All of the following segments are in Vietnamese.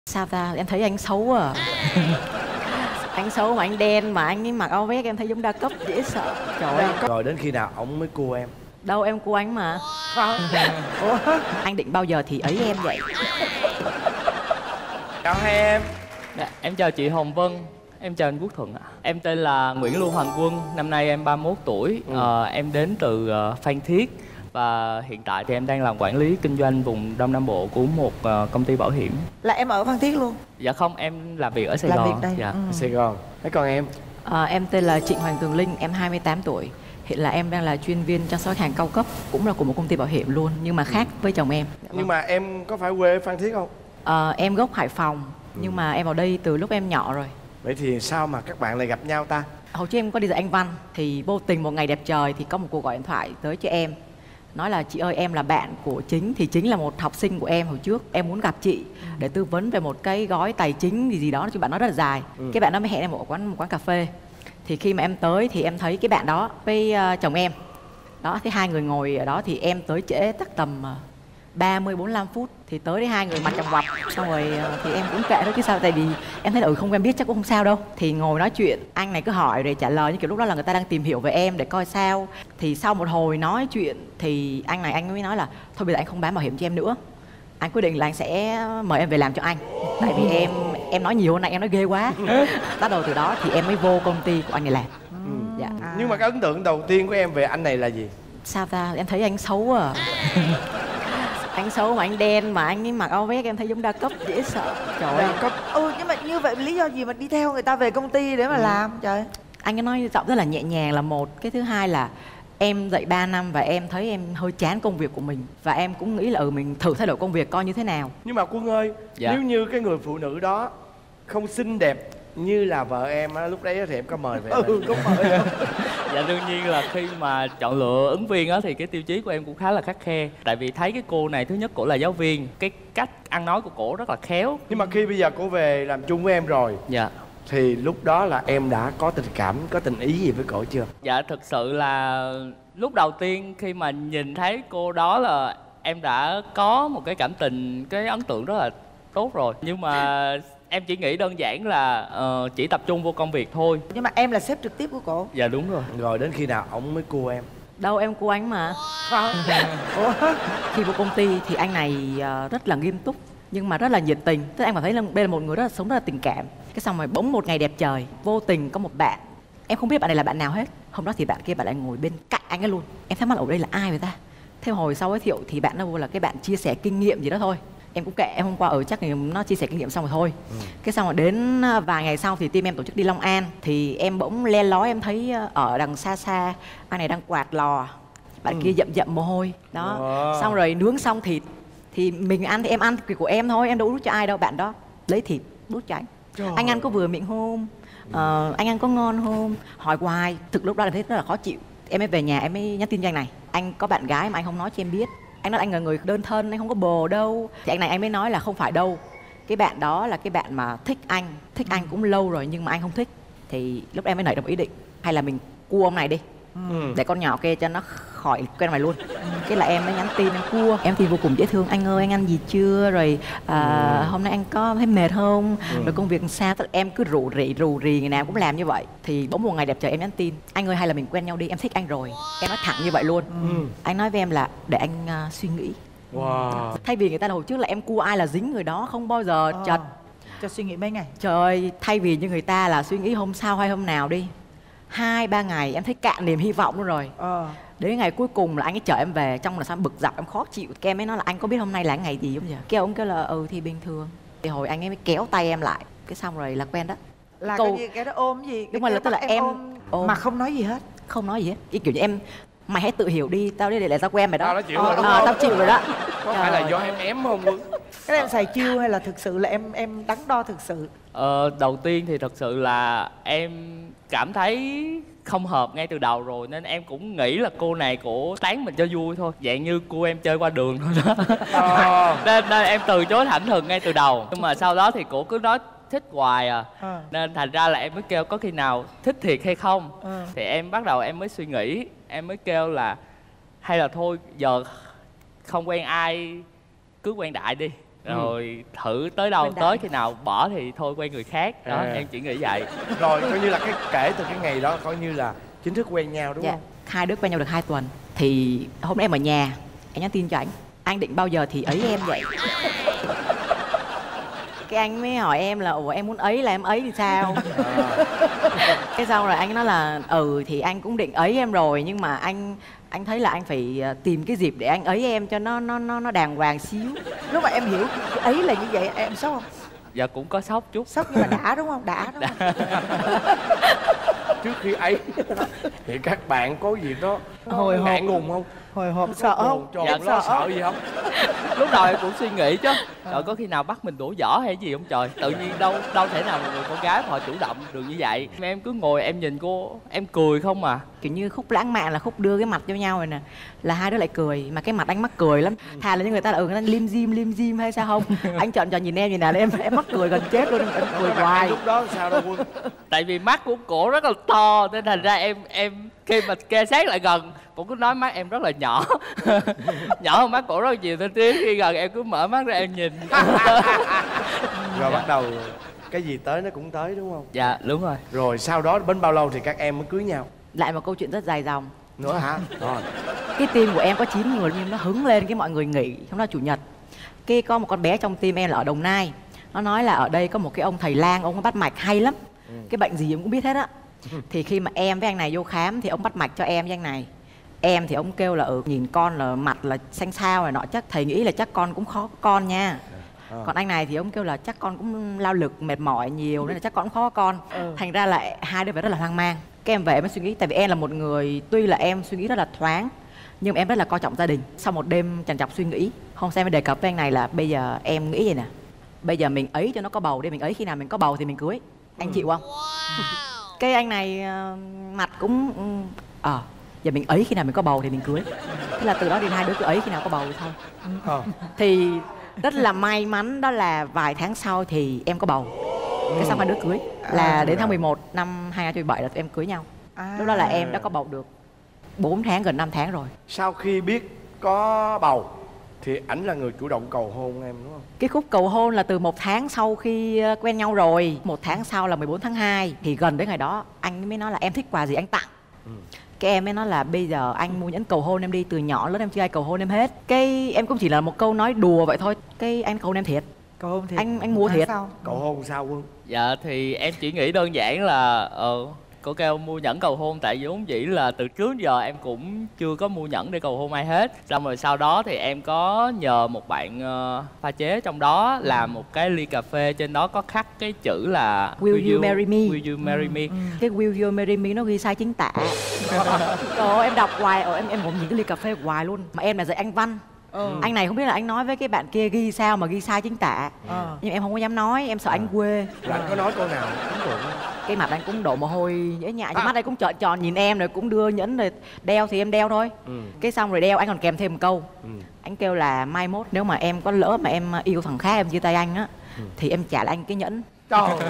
Sao ta, em thấy anh xấu à. Anh xấu mà anh đen mà anh ấy mặc áo vest em thấy giống đa cấp dễ sợ. Trời ơi. Rồi đến khi nào ổng mới cua em? Đâu em cua anh mà. Ủa? Anh định bao giờ thì ấy em vậy. Chào hai em. Dạ, em chào chị Hồng Vân. Em chào anh Quốc Thuận ạ. Em tên là Nguyễn Lưu Hoàng Quân. Năm nay em 31 tuổi. Em đến từ Phan Thiết. Và hiện tại thì em đang làm quản lý kinh doanh vùng Đông Nam Bộ của một công ty bảo hiểm. Là em ở Phan Thiết luôn? Dạ không, em làm việc ở Sài Làm Gòn. việc đây. Dạ. Sài Gòn. Thế còn em? Em tên là Trịnh Hoàng Tường Linh, em 28 tuổi. Hiện là em đang là chuyên viên chăm sóc khách hàng cao cấp, cũng là của một công ty bảo hiểm luôn, nhưng mà khác với chồng em. Nhưng mà em có phải quê ở Phan Thiết không? Em gốc Hải Phòng, nhưng mà em vào đây từ lúc em nhỏ rồi. Vậy thì sao mà các bạn lại gặp nhau ta? Hồi trước em có đi dạy anh văn, thì vô tình một ngày đẹp trời thì có một cuộc gọi điện thoại tới cho em. Nói là chị ơi, em là bạn của Chính, thì Chính là một học sinh của em hồi trước. Em muốn gặp chị để tư vấn về một cái gói tài chính gì đó, chứ bạn nói rất là dài. Cái bạn đó mới hẹn em ở một quán cà phê. Thì khi mà em tới thì em thấy cái bạn đó với chồng em. Đó, thế hai người ngồi ở đó thì em tới trễ chắc tầm 30-45 phút. Thì tới đấy hai người mặt chồng quặp. Xong rồi thì em cũng kệ đó chứ sao. Tại vì em thấy là không quen biết chắc cũng không sao đâu. Thì ngồi nói chuyện, anh này cứ hỏi rồi trả lời. Như kiểu lúc đó là người ta đang tìm hiểu về em để coi sao. Thì sau một hồi nói chuyện thì anh này anh mới nói là thôi bây giờ anh không bán bảo hiểm cho em nữa. Anh quyết định là anh sẽ mời em về làm cho anh. Tại vì em nói nhiều hơn này, em nói ghê quá. Bắt đầu từ đó thì em mới vô công ty của anh này làm. Dạ. Nhưng mà cái ấn tượng đầu tiên của em về anh này là gì? Sao ta, em thấy anh xấu à. Anh xấu mà anh đen mà anh ấy mặc áo vest em thấy giống đa cấp dễ sợ. Trời ơi. Nhưng mà như vậy lý do gì mà đi theo người ta về công ty để mà làm trời? Anh ấy nói giọng rất là nhẹ nhàng là một. Cái thứ hai là em dạy 3 năm và em thấy em hơi chán công việc của mình. Và em cũng nghĩ là mình thử thay đổi công việc coi như thế nào. Nhưng mà Quân ơi, Dạ. nếu như cái người phụ nữ đó không xinh đẹp như là vợ em á, lúc đấy thì em có mời về không? Có mời không? Dạ đương nhiên là khi mà chọn lựa ứng viên á thì cái tiêu chí của em cũng khá là khắt khe. Tại vì thấy cái cô này, thứ nhất cổ là giáo viên, cái cách ăn nói của cổ rất là khéo. Nhưng mà khi bây giờ cô về làm chung với em rồi Dạ. thì lúc đó là em đã có tình cảm, có tình ý gì với cổ chưa? Dạ thực sự là lúc đầu tiên khi mà nhìn thấy cô đó là em đã có một cái cảm tình, cái ấn tượng rất là tốt rồi. Nhưng mà em chỉ nghĩ đơn giản là chỉ tập trung vô công việc thôi. Nhưng mà em là sếp trực tiếp của cổ? Dạ đúng rồi. Rồi đến khi nào ổng mới cua em? Đâu em cua anh mà. Ủa? Khi vô công ty thì anh này rất là nghiêm túc nhưng mà rất là nhiệt tình. Tức em cảm thấy là đây là một người rất là sống rất là tình cảm. Cái xong rồi bỗng một ngày đẹp trời, vô tình có một bạn, em không biết bạn này là bạn nào hết. Hôm đó thì bạn kia bạn lại ngồi bên cạnh anh ấy luôn. Em thắc mắc ở đây là ai vậy ta? Thế hồi sau giới thiệu thì bạn nó vô là cái bạn chia sẻ kinh nghiệm gì đó thôi. Em cũng kệ, em hôm qua chắc nó chia sẻ kinh nghiệm xong rồi thôi. Cái xong rồi đến vài ngày sau thì team em tổ chức đi Long An. Thì em bỗng le lói em thấy ở đằng xa xa anh này đang quạt lò, bạn kia dậm dậm mồ hôi đó. Xong rồi nướng xong thịt thì mình ăn thì em ăn của em thôi, em đâu đút cho ai đâu. Bạn đó lấy thịt đút cho anh. Anh ăn có vừa miệng không? Anh ăn có ngon không? Hỏi hoài. Thực lúc đó là thấy rất là khó chịu. Em mới về nhà em mới nhắn tin cho anh này: anh có bạn gái mà anh không nói cho em biết. Anh nói anh là người đơn thân, anh không có bồ đâu. Thì anh này anh mới nói là không phải đâu, cái bạn đó là cái bạn mà thích anh cũng lâu rồi nhưng mà anh không thích. Thì lúc em mới nảy ra một ý định, hay là mình cua ông này đi, để con nhỏ kia cho nó khỏi quen mày luôn. Cái là em mới nhắn tin em cua. Em thì vô cùng dễ thương: anh ơi anh ăn gì chưa, rồi hôm nay anh có thấy mệt không, rồi công việc sao. Tức là em cứ rủ rì ngày nào cũng làm như vậy. Thì bỗng một ngày đẹp trời em nhắn tin: anh ơi hay là mình quen nhau đi, em thích anh rồi. Em nói thẳng như vậy luôn. Anh nói với em là để anh suy nghĩ. Thay vì người ta là hồi trước là em cua ai là dính người đó, không bao giờ chật. Cho suy nghĩ mấy ngày. Trời ơi, thay vì như người ta là suy nghĩ hôm sau hay hôm nào đi, 2-3 ngày em thấy cạn niềm hy vọng luôn rồi. Đến ngày cuối cùng là anh ấy chở em về, trong là sao bực dọc em khó chịu. Cái em mới nói là anh có biết hôm nay là ngày gì không vậy? Cái ông kêu là thì bình thường. Thì hồi anh ấy mới kéo tay em lại, cái xong rồi là quen đó. Là cái gì, cái đó ôm gì? Đúng rồi, là tức là em ôm mà không nói gì hết. Không nói gì hết. Cái kiểu như em, mày hãy tự hiểu đi, tao đi để tao quen mày đó. Tao đã chịu rồi đúng không? Tao chịu rồi đó. Có phải là do em ém không Quân? Cái em xài chiêu hay là thực sự là em đắn đo thực sự? Đầu tiên thì thật sự là em cảm thấy không hợp ngay từ đầu rồi, nên em cũng nghĩ là cô này cổ tán mình cho vui thôi, dạng như cô em chơi qua đường thôi đó. Nên em từ chối thẳng thừng ngay từ đầu. Nhưng mà sau đó thì cổ cứ nói thích hoài nên thành ra là em mới kêu có khi nào thích thiệt hay không. Thì em bắt đầu em mới suy nghĩ, em mới kêu là hay là thôi giờ không quen ai cứ quen đại đi. rồi thử tới đâu Quen tới, đại. khi nào bỏ thì thôi quen người khác đó. Em chỉ nghĩ vậy. Rồi coi như là kể từ cái ngày đó coi như là chính thức quen nhau đúng Dạ, không? hai đứa quen nhau được 2 tuần. Thì hôm nay em ở nhà, em nhắn tin cho anh định bao giờ thì ấy em vậy. Cái anh mới hỏi em là ủa em muốn ấy là em ấy thì sao? Cái sau rồi anh nói là thì anh cũng định ấy em rồi, nhưng mà anh thấy là anh phải tìm cái dịp để anh ấy em cho nó đàng hoàng xíu. Lúc mà em hiểu ấy là như vậy em sốc không? Dạ cũng có sốc chút. Sốc nhưng mà đã đúng không? Đã đúng không? Trước khi ấy thì các bạn có gì đó Hồi hộp. ngại ngùng không? Hồi hộp sợ không? Tròn Dạ, lo sợ gì không? Lúc đầu em cũng suy nghĩ chứ, trời có khi nào bắt mình đổ vỏ hay gì không trời. Tự nhiên đâu thể nào một người con gái mà họ chủ động được như vậy. Em cứ ngồi em nhìn cô, em cười không à. Kiểu như khúc lãng mạn là khúc đưa cái mặt cho nhau rồi nè, là hai đứa lại cười, mà cái mặt anh mắc cười lắm. Thà là như người ta là người ta lim dim hay sao không, anh trợn tròn nhìn em là em mắc cười gần chết luôn, em cười hoài. Lúc đó sao đâu Quân? Tại vì mắt của cổ rất là to nên thành ra em khi mà kê sát lại gần cũng cứ nói mắt em rất là nhỏ. Nhỏ hơn mắt cổ rất nhiều, nên khi gần em cứ mở mắt ra em nhìn. Rồi bắt đầu cái gì tới nó cũng tới đúng không? Dạ đúng rồi. Rồi sau đó đến bao lâu thì các em mới cưới nhau? Lại một câu chuyện rất dài dòng. Nữa hả? Rồi. Cái team của em có 9 người nhưng nó hứng lên cái mọi người nghỉ, hôm đó chủ nhật. Cái có một con bé trong team em là ở Đồng Nai, nó nói là ở đây có một cái ông thầy lang, ông bắt mạch hay lắm, cái bệnh gì em cũng biết hết á. Thì khi mà em với anh này vô khám thì ông bắt mạch cho em với anh này. Em thì ông kêu là nhìn con là mặt là xanh xao này nọ, chắc thầy nghĩ là chắc con cũng khó có con nha. Còn anh này thì ông kêu là chắc con cũng lao lực mệt mỏi nhiều nên là chắc con cũng khó có con. Thành ra là hai đứa phải rất là hoang mang. Cái em về em mới suy nghĩ, tại vì em là một người tuy là em suy nghĩ rất là thoáng nhưng mà em rất là coi trọng gia đình. Sau một đêm trằn trọc suy nghĩ, hôm sau em mới đề cập với anh này là bây giờ em nghĩ vậy nè, bây giờ mình ấy cho nó có bầu đi, mình ấy khi nào mình có bầu thì mình cưới. Anh chịu không? Cái anh này mặt cũng giờ mình ấy khi nào mình có bầu thì mình cưới. Thế là từ đó đến hai đứa cứ ấy khi nào có bầu thì thôi. Thì rất là may mắn đó là vài tháng sau thì em có bầu. Cái xong hai đứa cưới là đến tháng 11 năm 2017 là tụi em cưới nhau. Lúc đó là em đã có bầu được 4 tháng, gần 5 tháng rồi. Sau khi biết có bầu thì ảnh là người chủ động cầu hôn em đúng không? Cái khúc cầu hôn là từ 1 tháng sau khi quen nhau rồi. 1 tháng sau là 14 tháng 2. Thì gần đến ngày đó anh mới nói là em thích quà gì anh tặng. Cái em mới nói là bây giờ anh mua nhẫn cầu hôn em đi, từ nhỏ lớn em chưa ai cầu hôn em hết. Cái em cũng chỉ là một câu nói đùa vậy thôi. Cái anh cầu hôn em thiệt. Cầu hôn thiệt. Anh mua thiệt. Cầu hôn sao Quân? Dạ thì em chỉ nghĩ đơn giản là cô kêu mua nhẫn cầu hôn, tại vì vốn dĩ là từ trước giờ em cũng chưa có mua nhẫn để cầu hôn ai hết. Xong rồi sau đó thì em có nhờ một bạn pha chế trong đó làm một cái ly cà phê, trên đó có khắc cái chữ là Will you marry me? Will you marry me? Cái will you marry me nó ghi sai chính tả. Trời ơi, em đọc hoài, em ngồi nhìn cái ly cà phê hoài luôn. Mà em là dạy anh văn. Anh này không biết là anh nói với cái bạn kia ghi sao mà ghi sai chính tả. Nhưng em không có dám nói, em sợ anh quê. Là anh có nói câu nào ấn tượng không? Cái mặt anh cũng đổ mồ hôi nhễ nhại, mắt anh cũng trợn tròn nhìn em rồi cũng đưa nhẫn rồi đeo thì em đeo thôi. Cái xong rồi đeo anh còn kèm thêm một câu. Anh kêu là mai mốt nếu mà em có lỡ mà em yêu thằng khác, em chia tay anh á, thì em trả lại anh cái nhẫn. Trời ơi.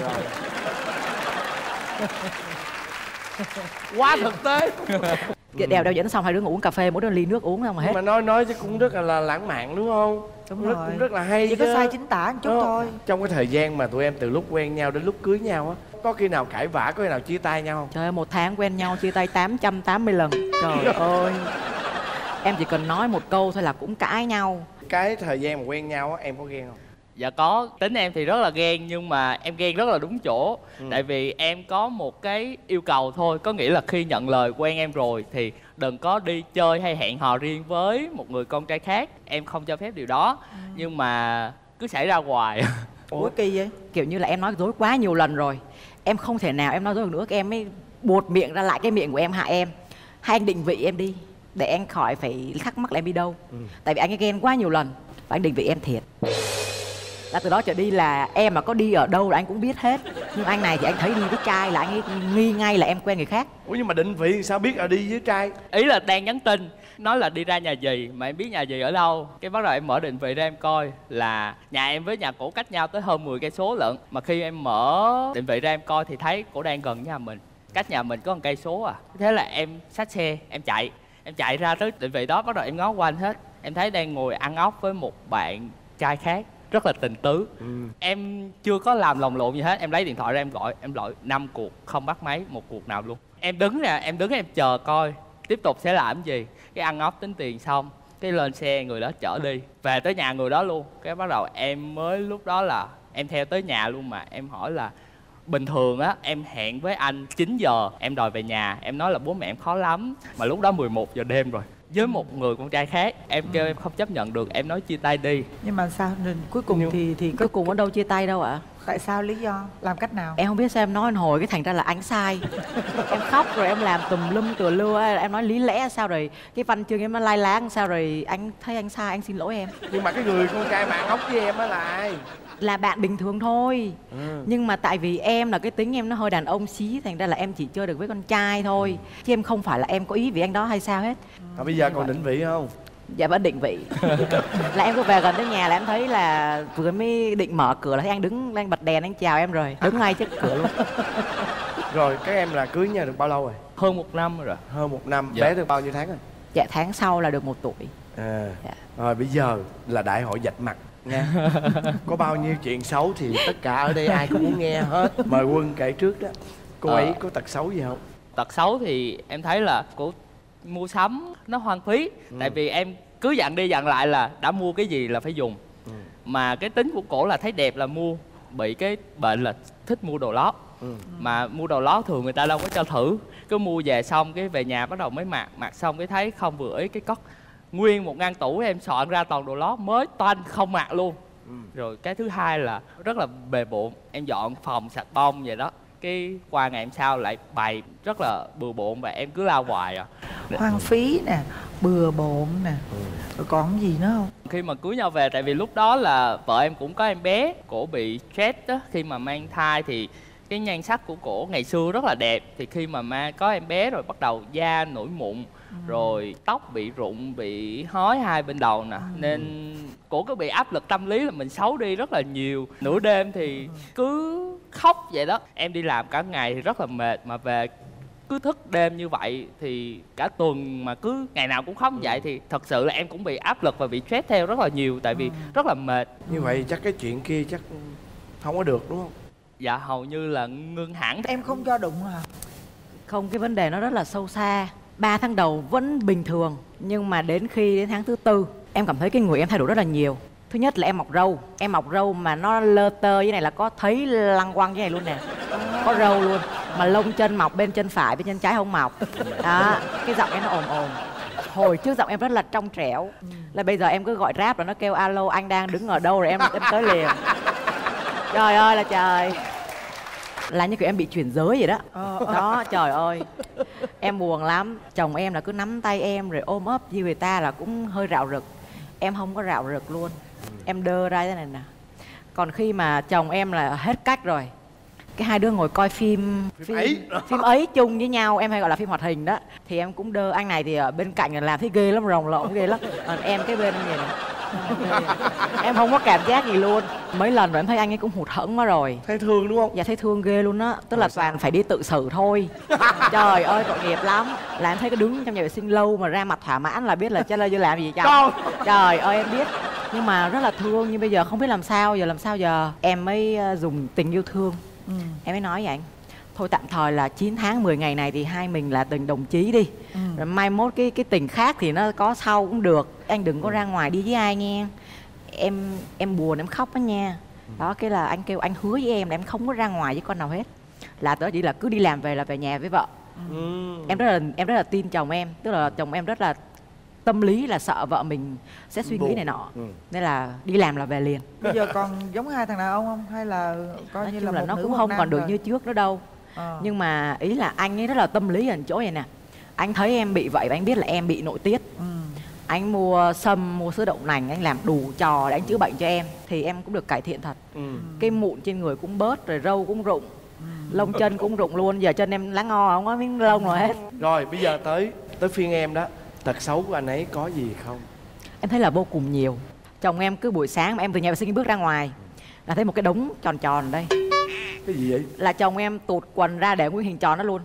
Quá thực tế. Đeo nhẫn xong hai đứa ngồi uống cà phê, mỗi đứa ly nước uống xong rồi hết. Nhưng mà nói chứ cũng rất là lãng mạn đúng không? Đúng rồi. Cũng rất là hay. Chỉ chứ. có sai chính tả một chút thôi. Trong cái thời gian mà tụi em từ lúc quen nhau đến lúc cưới nhau á, có khi nào cãi vã, có khi nào chia tay nhau không? Trời ơi, 1 tháng quen nhau chia tay 880 lần. Trời ơi. Em chỉ cần nói một câu thôi là cũng cãi nhau. Cái thời gian mà quen nhau á, em có ghen không? Dạ có, tính em thì rất là ghen nhưng mà em ghen rất là đúng chỗ. Tại vì em có một cái yêu cầu thôi, có nghĩa là khi nhận lời quen em rồi thì đừng có đi chơi hay hẹn hò riêng với một người con trai khác. Em không cho phép điều đó. Nhưng mà cứ xảy ra hoài. Ủa kỳ vậy? Kiểu như là em nói dối quá nhiều lần rồi, em không thể nào em nói dối được nữa. Cái em mới buột miệng ra lại cái miệng của em hại em. Hay anh định vị em đi, để anh khỏi phải thắc mắc là em đi đâu. Tại vì anh ấy ghen quá nhiều lần. Và anh định vị em thiệt. Là từ đó trở đi là em mà có đi ở đâu là anh cũng biết hết. Nhưng anh này thì anh thấy đi với trai là anh ấy nghi ngay là em quen người khác. Ủa nhưng mà định vị sao biết là đi với trai? Ý là đang nhắn tin, nói là đi ra nhà dì, mà em biết nhà dì ở đâu. Cái bắt đầu em mở định vị ra em coi là nhà em với nhà cổ cách nhau tới hơn 10 cây số lận. Mà khi em mở định vị ra em coi thì thấy cổ đang gần nhà mình, cách nhà mình có 1 cây số à. Thế là em xách xe, em chạy ra tới định vị đó, bắt đầu em ngó qua anh hết. Em thấy đang ngồi ăn ốc với một bạn trai khác. rất là tình tứ. Em chưa có làm lồng lộn gì hết, em lấy điện thoại ra em gọi 5 cuộc không bắt máy một cuộc nào luôn. Em đứng em chờ coi tiếp tục sẽ làm gì. Cái ăn ốc tính tiền xong, cái lên xe người đó chở đi về tới nhà người đó luôn. Cái bắt đầu em mới lúc đó là em theo tới nhà luôn, mà em hỏi là bình thường á em hẹn với anh 9 giờ em đòi về nhà, em nói là bố mẹ em khó lắm, mà lúc đó 11 giờ đêm rồi với một người con trai khác, em kêu em không chấp nhận được, em nói chia tay đi. Nhưng mà sao cuối cùng thì Cuối cùng ở đâu chia tay đâu ạ? tại sao, lý do làm cách nào? Em không biết sao em nói anh hồi cái thành ra là anh sai. Em khóc rồi em làm tùm lum tùa lưa, em nói lý lẽ sao rồi cái văn chương em nó lai láng sao rồi anh thấy anh sai, anh xin lỗi em. Nhưng mà cái người con trai mà ăn ốc với em á là ai? Là bạn bình thường thôi. Nhưng mà tại vì em là cái tính em nó hơi đàn ông xí, thành ra là em chỉ chơi được với con trai thôi, chứ em không phải là em có ý vì anh đó hay sao hết. Bây giờ còn định vị không? Dạ vẫn định vị. Là em cứ về gần tới nhà là em thấy là vừa mới định mở cửa là thấy anh đứng, anh bật đèn anh chào em rồi, đứng ngay trước cửa luôn. Rồi các em là cưới nhau được bao lâu rồi? Hơn 1 năm rồi. Hơn 1 năm. Dạ. Bé được bao nhiêu tháng rồi? Dạ tháng sau là được 1 tuổi. Dạ. Rồi bây giờ là đại hội vạch mặt nha. Có bao nhiêu chuyện xấu thì tất cả ở đây ai cũng muốn nghe hết. Mời Quân kể trước đó. Cô ấy có tật xấu gì không? Tật xấu thì em thấy là cổ mua sắm nó hoang phí. Tại vì em cứ dặn đi dặn lại là đã mua cái gì là phải dùng. Mà cái tính của cổ là thấy đẹp là mua, bị cái bệnh là thích mua đồ lót. Mà mua đồ lót thường người ta đâu có cho thử, cứ mua về xong cái về nhà bắt đầu mới mặc xong cái thấy không vừa ý, cái cất nguyên một ngăn tủ em soạn ra toàn đồ lót mới toanh không mặc luôn. Rồi cái thứ hai là rất là bề bộn, em dọn phòng sạch bông vậy đó, cái qua ngày hôm sau lại bày rất là bừa bộn và em cứ lao hoài à. Hoang phí nè, bừa bộn nè, rồi còn gì nữa không? Khi mà cưới nhau về, tại vì lúc đó là vợ em cũng có em bé, cổ bị stress á, khi mà mang thai thì cái nhan sắc của cổ ngày xưa rất là đẹp, thì khi mà có em bé rồi bắt đầu da nổi mụn, rồi tóc bị rụng, bị hói hai bên đầu nè, nên cổ cứ bị áp lực tâm lý là mình xấu đi rất là nhiều. Nửa đêm thì cứ khóc vậy đó. Em đi làm cả ngày thì rất là mệt, mà về cứ thức đêm như vậy thì cả tuần mà cứ ngày nào cũng khóc vậy thì thật sự là em cũng bị áp lực và bị stress theo rất là nhiều, tại vì rất là mệt. Như vậy chắc cái chuyện kia chắc không có được đúng không? Dạ hầu như là ngưng hẳn. Em không cho đụng hả? Không, cái vấn đề nó rất là sâu xa. 3 tháng đầu vẫn bình thường, nhưng mà đến tháng thứ 4 em cảm thấy cái người em thay đổi rất là nhiều. Thứ nhất là em mọc râu mà nó lơ tơ như này là có thấy lăng quăng như này luôn nè, có râu luôn, mà lông chân mọc bên chân phải, bên chân trái không mọc đó. Cái giọng em nó ồm ồm. Hồi trước giọng em rất là trong trẻo, là bây giờ em cứ gọi Grab là nó kêu alo anh đang đứng ở đâu rồi em tới liền. Trời ơi là trời, là như kiểu em bị chuyển giới vậy đó. Đó trời ơi, em buồn lắm. Chồng em là cứ nắm tay em rồi ôm ấp như người ta là cũng hơi rạo rực. Em không có rạo rực luôn, em đơ ra thế này nè. Còn khi mà chồng em là hết cách rồi, cái hai đứa ngồi coi phim ấy chung với nhau, em hay gọi là phim hoạt hình đó, thì em cũng đơ. Anh này thì ở bên cạnh là làm thấy ghê lắm, rồng lộn ghê lắm. Còn em cái bên như này em không có cảm giác gì luôn. Mấy lần rồi em thấy anh ấy cũng hụt hẫng quá rồi. Thấy thương đúng không? Dạ thấy thương ghê luôn á. Tức là toàn phải đi tự xử thôi. Trời ơi tội nghiệp lắm. Là em thấy cái đứng trong nhà vệ sinh lâu mà ra mặt thỏa mãn là biết là chắc là chưa làm gì chồng. Trời ơi em biết. Nhưng mà rất là thương, nhưng bây giờ không biết làm sao. Giờ em mới dùng tình yêu thương. Em mới nói vậy anh, thôi tạm thời là 9 tháng 10 ngày này thì hai mình là tình đồng chí đi. Rồi mai mốt cái tình khác thì nó có sau cũng được. Anh đừng có ra ngoài đi với ai nghe. Em buồn em khóc đó nha. Đó, cái là anh kêu anh hứa với em là em không có ra ngoài với con nào hết. Là tớ chỉ là cứ đi làm về là về nhà với vợ. Em rất là tin chồng em. Tức là chồng em rất là tâm lý, là sợ vợ mình sẽ suy nghĩ này nọ. Nên là đi làm là về liền. Bây giờ còn giống hai thằng đàn ông không? Hay là coi nói như chung là là nó một nữ cũng một không nam còn được rồi? như trước nữa đâu. Nhưng mà ý là anh ấy rất là tâm lý ở chỗ này nè. Anh thấy em bị vậy và anh biết là em bị nội tiết. Anh mua sâm, mua sữa đậu nành, anh làm đủ trò để anh chữa bệnh cho em. Thì em cũng được cải thiện thật. Cái mụn trên người cũng bớt, rồi râu cũng rụng, lông chân cũng rụng luôn. Giờ chân em lá ngò, không có miếng lông rồi hết. Rồi bây giờ tới phiên em đó. Tật xấu của anh ấy có gì không? Em thấy là vô cùng nhiều. Chồng em cứ buổi sáng mà em từ nhà vệ sinh bước ra ngoài là thấy một cái đống tròn tròn ở đây. Cái gì vậy? Là chồng em tụt quần ra để nguyên hình tròn đó luôn.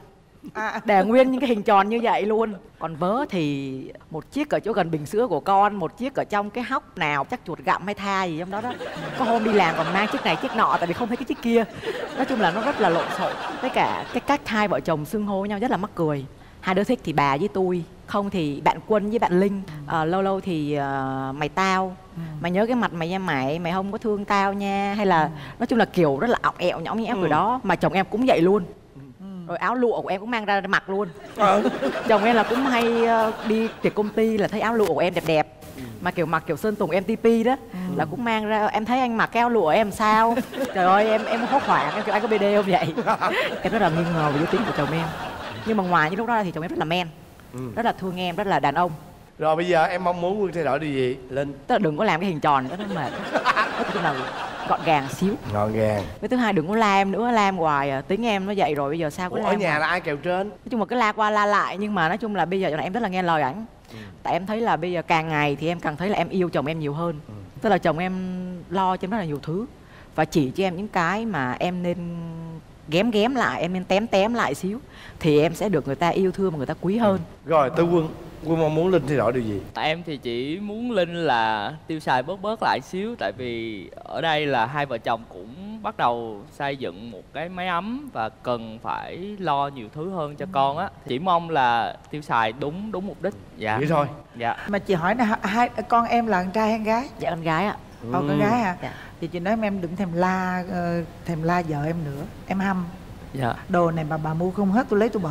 Để nguyên những cái hình tròn như vậy luôn. Còn vớ thì một chiếc ở chỗ gần bình sữa của con, một chiếc ở trong cái hốc nào chắc chuột gặm hay tha gì trong đó đó. Có hôm đi làm còn mang chiếc này chiếc nọ tại vì không thấy cái chiếc kia. Nói chung là nó rất là lộn xộn. Với cả cái cách hai vợ chồng xưng hô nhau rất là mắc cười. Hai đứa thích thì bà với tôi, không thì bạn Quân với bạn Linh. Lâu lâu thì mày tao, mày nhớ cái mặt mày nha mày không có thương tao nha. Hay là nói chung là kiểu rất là ọng ẹo nhõng nhẽo rồi đó. Mà chồng em cũng vậy luôn. Rồi áo lụa của em cũng mang ra mặc luôn. Chồng em là cũng hay đi tiệc công ty là thấy áo lụa của em đẹp đẹp. Mà kiểu mặc kiểu Sơn Tùng MTP đó là cũng mang ra. Em thấy anh mặc cái áo lụa em sao? Trời ơi em hốt hoảng, em kêu anh có BD không vậy? Em rất là nghi ngờ về giới tính của chồng em. Nhưng mà ngoài những lúc đó thì chồng em rất là men, rất là thương em, rất là đàn ông. Rồi bây giờ em mong muốn Quân thay đổi điều gì Linh? Tức là đừng có làm cái hình tròn nữa, nó mệt. Nói chung là gọn gàng xíu. Gọn gàng. Với thứ hai đừng có la em nữa, la em hoài tính em nó vậy rồi bây giờ sao có la ở em nhà hoài. là ai kèo trên? Nói chung là cứ la qua la lại, nhưng mà nói chung là bây giờ em rất là nghe lời ảnh. Tại em thấy là bây giờ càng ngày thì em càng thấy là em yêu chồng em nhiều hơn. Tức là chồng em lo cho em rất là nhiều thứ và chỉ cho em những cái mà em nên ghém lại, em nên tém lại xíu thì em sẽ được người ta yêu thương và người ta quý hơn. Rồi tới Quân mong muốn Linh thay đổi điều gì? Em thì chỉ muốn Linh là tiêu xài bớt lại xíu. Tại vì ở đây là hai vợ chồng cũng bắt đầu xây dựng một cái mái ấm và cần phải lo nhiều thứ hơn cho con á. Chỉ mong là tiêu xài đúng mục đích. Dạ. Vậy thôi. Dạ. Mà chị hỏi nè, hai con em là con trai hay con gái? Dạ con gái ạ. Con gái hả? Dạ. Thì chị nói em đừng thèm la vợ em nữa, em hâm. Dạ. Đồ này mà bà mua không hết tôi lấy tôi bận.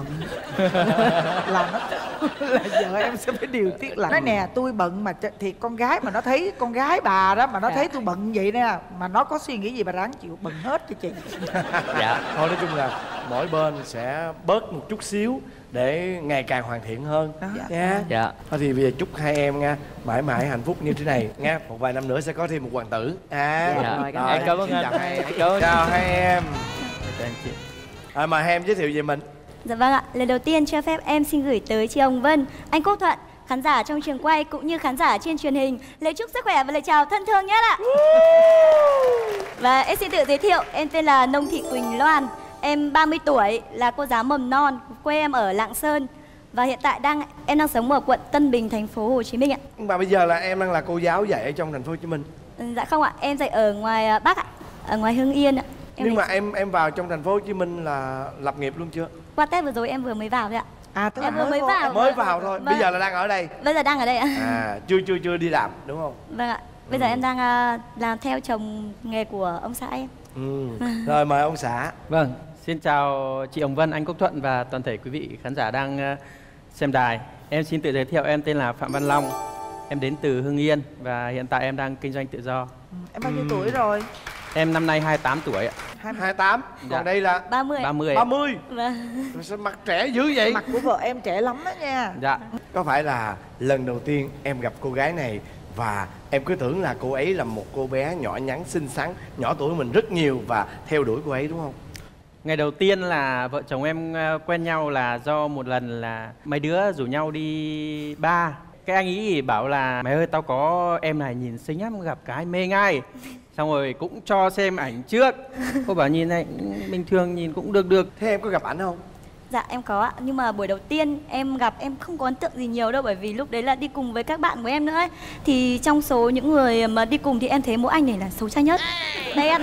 Là nó là vợ em sẽ phải điều tiết lại. Nói nè tôi bận mà thì con gái mà nó thấy con gái bà đó mà nó thấy tôi bận vậy nè, mà nó có suy nghĩ gì bà ráng chịu bận hết cho chị. Dạ. Thôi nói chung là mỗi bên sẽ bớt một chút xíu để ngày càng hoàn thiện hơn. Nha. Dạ. Thôi thì bây giờ chúc hai em nha mãi mãi hạnh phúc như thế này nha. Một vài năm nữa sẽ có thêm một hoàng tử. Dạ. Rồi, Em cảm ơn xin anh. chào hai em. Cảm ơn. Chào hai em. Chào anh chị. Mời hai em giới thiệu về mình. Dạ vâng ạ, lần đầu tiên cho phép em xin gửi tới chị Hồng Vân, anh Quốc Thuận, khán giả trong trường quay cũng như khán giả trên truyền hình lời chúc sức khỏe và lời chào thân thương nhất ạ. Và em xin tự giới thiệu, em tên là Nông Thị Quỳnh Loan, em 30 tuổi, là cô giáo mầm non, quê em ở Lạng Sơn và hiện tại em đang sống ở quận Tân Bình, thành phố Hồ Chí Minh ạ. Mà bây giờ là em đang là cô giáo dạy ở trong thành phố Hồ Chí Minh. Dạ không ạ, em dạy ở ngoài Bắc ạ, ở ngoài Hưng Yên ạ. Nhưng mà em vào trong thành phố Hồ Chí Minh là lập nghiệp luôn chưa? Qua Tết vừa rồi em vừa mới vào thôi ạ. Tức là Em vừa mới vào. Mới vào thôi. Vâng. Bây giờ là đang ở đây. Bây giờ đang ở đây ạ. Chưa đi làm đúng không? Vâng ạ. Bây giờ em đang làm theo chồng nghề của ông xã em. Rồi mời ông xã. Vâng, xin chào chị Hồng Vân, anh Quốc Thuận và toàn thể quý vị khán giả đang xem đài. Em xin tự giới thiệu, em tên là Phạm Văn Long. Em đến từ Hưng Yên và hiện tại em đang kinh doanh tự do. Em bao nhiêu tuổi rồi? Em năm nay 28 tuổi ạ. 28. Còn Dạ. đây là 30. 30. 30. Vâng. Sao mặt trẻ dữ vậy? Mặt của vợ em trẻ lắm đó nha. Dạ. Có phải là lần đầu tiên em gặp cô gái này và em cứ tưởng là cô ấy là một cô bé nhỏ nhắn xinh xắn, nhỏ tuổi mình rất nhiều và theo đuổi cô ấy đúng không? Ngày đầu tiên là vợ chồng em quen nhau là do một lần là mấy đứa rủ nhau đi bar. Cái anh ấy bảo là mày ơi tao có em này nhìn xinh lắm, gặp cái mê ngay. Xong rồi cũng cho xem ảnh trước. Cô bảo nhìn này bình thường nhìn cũng được. Thế em có gặp ảnh không? Dạ em có ạ, nhưng mà buổi đầu tiên em gặp em không có ấn tượng gì nhiều đâu, bởi vì lúc đấy là đi cùng với các bạn của em nữa ấy. Thì trong số những người mà đi cùng thì em thấy mỗi anh này là xấu trai nhất, đen,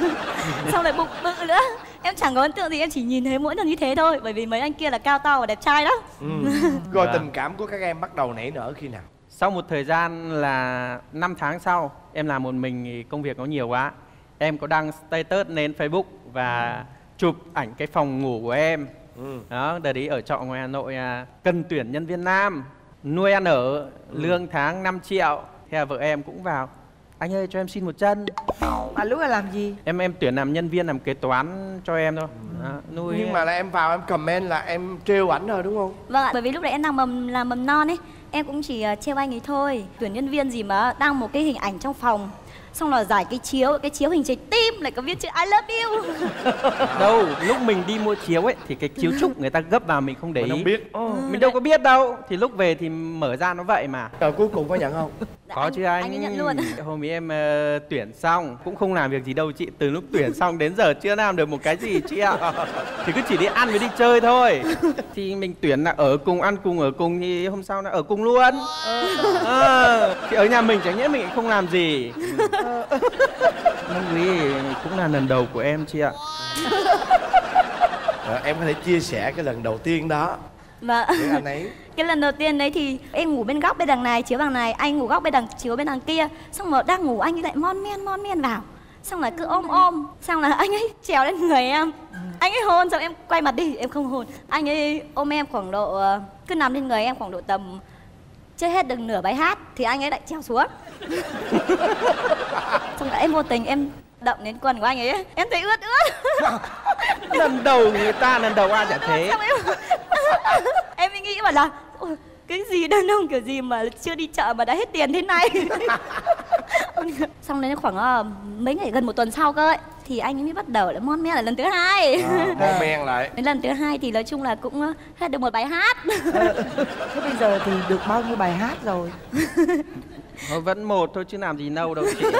xong lại bụng bự nữa. Em chẳng có ấn tượng gì, em chỉ nhìn thấy mỗi lần như thế thôi, bởi vì mấy anh kia là cao to và đẹp trai lắm. Rồi Vâng. tình cảm của các em bắt đầu nảy nở khi nào? Sau một thời gian là 5 tháng sau, em làm một mình thì công việc nó nhiều quá. Em có đăng status lên Facebook và chụp ảnh cái phòng ngủ của em. Đó, đợt ý ở trọ ngoài Hà Nội cần tuyển nhân viên nam, nuôi ăn ở, lương tháng 5 triệu. Thế là vợ em cũng vào. Anh ơi cho em xin một chân. Mà lúc là làm gì? Em tuyển làm nhân viên làm kế toán cho em thôi. Đó, nuôi. Nhưng mà là em vào em comment là em trêu ảnh thôi đúng không? Vâng ạ, bởi vì lúc đấy em đang làm mầm non ấy, em cũng chỉ trêu anh ấy thôi. Tuyển nhân viên gì mà đăng một cái hình ảnh trong phòng xong là giải cái chiếu hình trái tim lại có viết chữ I love you. Đâu, lúc mình đi mua chiếu ấy thì cái chiếu trúc người ta gấp vào mình không để ý. Mình không biết. Mình đâu có biết đâu. Thì lúc về thì mở ra nó vậy mà. Rồi cuối cùng có nhận không? Có chứ anh. Anh ấy nhận luôn. Hôm ấy em tuyển xong cũng không làm việc gì đâu chị. Từ lúc tuyển xong đến giờ chưa làm được một cái gì chị ạ. Thì cứ chỉ đi ăn với đi chơi thôi. Thì mình tuyển là ở cùng, ăn cùng, ở cùng thì hôm sau là ở cùng luôn. Thì ở nhà mình chẳng nhẽ mình không làm gì. Năm Lý cũng là lần đầu của em chị ạ. Em có thể chia sẻ cái lần đầu tiên đó Và với anh ấy. cái lần đầu tiên đấy thì em ngủ bên góc bên đằng này, chiếu đằng này, anh ngủ góc bên đằng chiếu bên đằng kia. Xong rồi đang ngủ anh ấy lại mon men vào. Xong là cứ ôm, xong là anh ấy trèo lên người em. Anh ấy hôn, xong em quay mặt đi, em không hôn. Anh ấy ôm em khoảng độ, cứ nằm lên người em khoảng độ tầm chưa hết được nửa bài hát thì anh ấy lại trèo xuống. Xong là em vô tình em đậm đến quần của anh ấy, em thấy ướt. Lần đầu người ta, lần đầu ai chả thế. Xong em mới nghĩ bảo là ôi, cái gì đàn ông kiểu gì mà chưa đi chợ mà đã hết tiền thế này. Xong đến khoảng mấy ngày, gần một tuần sau cơ ấy, thì anh ấy mới bắt đầu lại mon men là lần thứ hai. Mon men lại. Đến lần thứ hai thì nói chung là cũng hết được một bài hát. Thế bây giờ thì được bao nhiêu bài hát rồi? Vẫn một thôi chứ làm gì lâu đâu chị.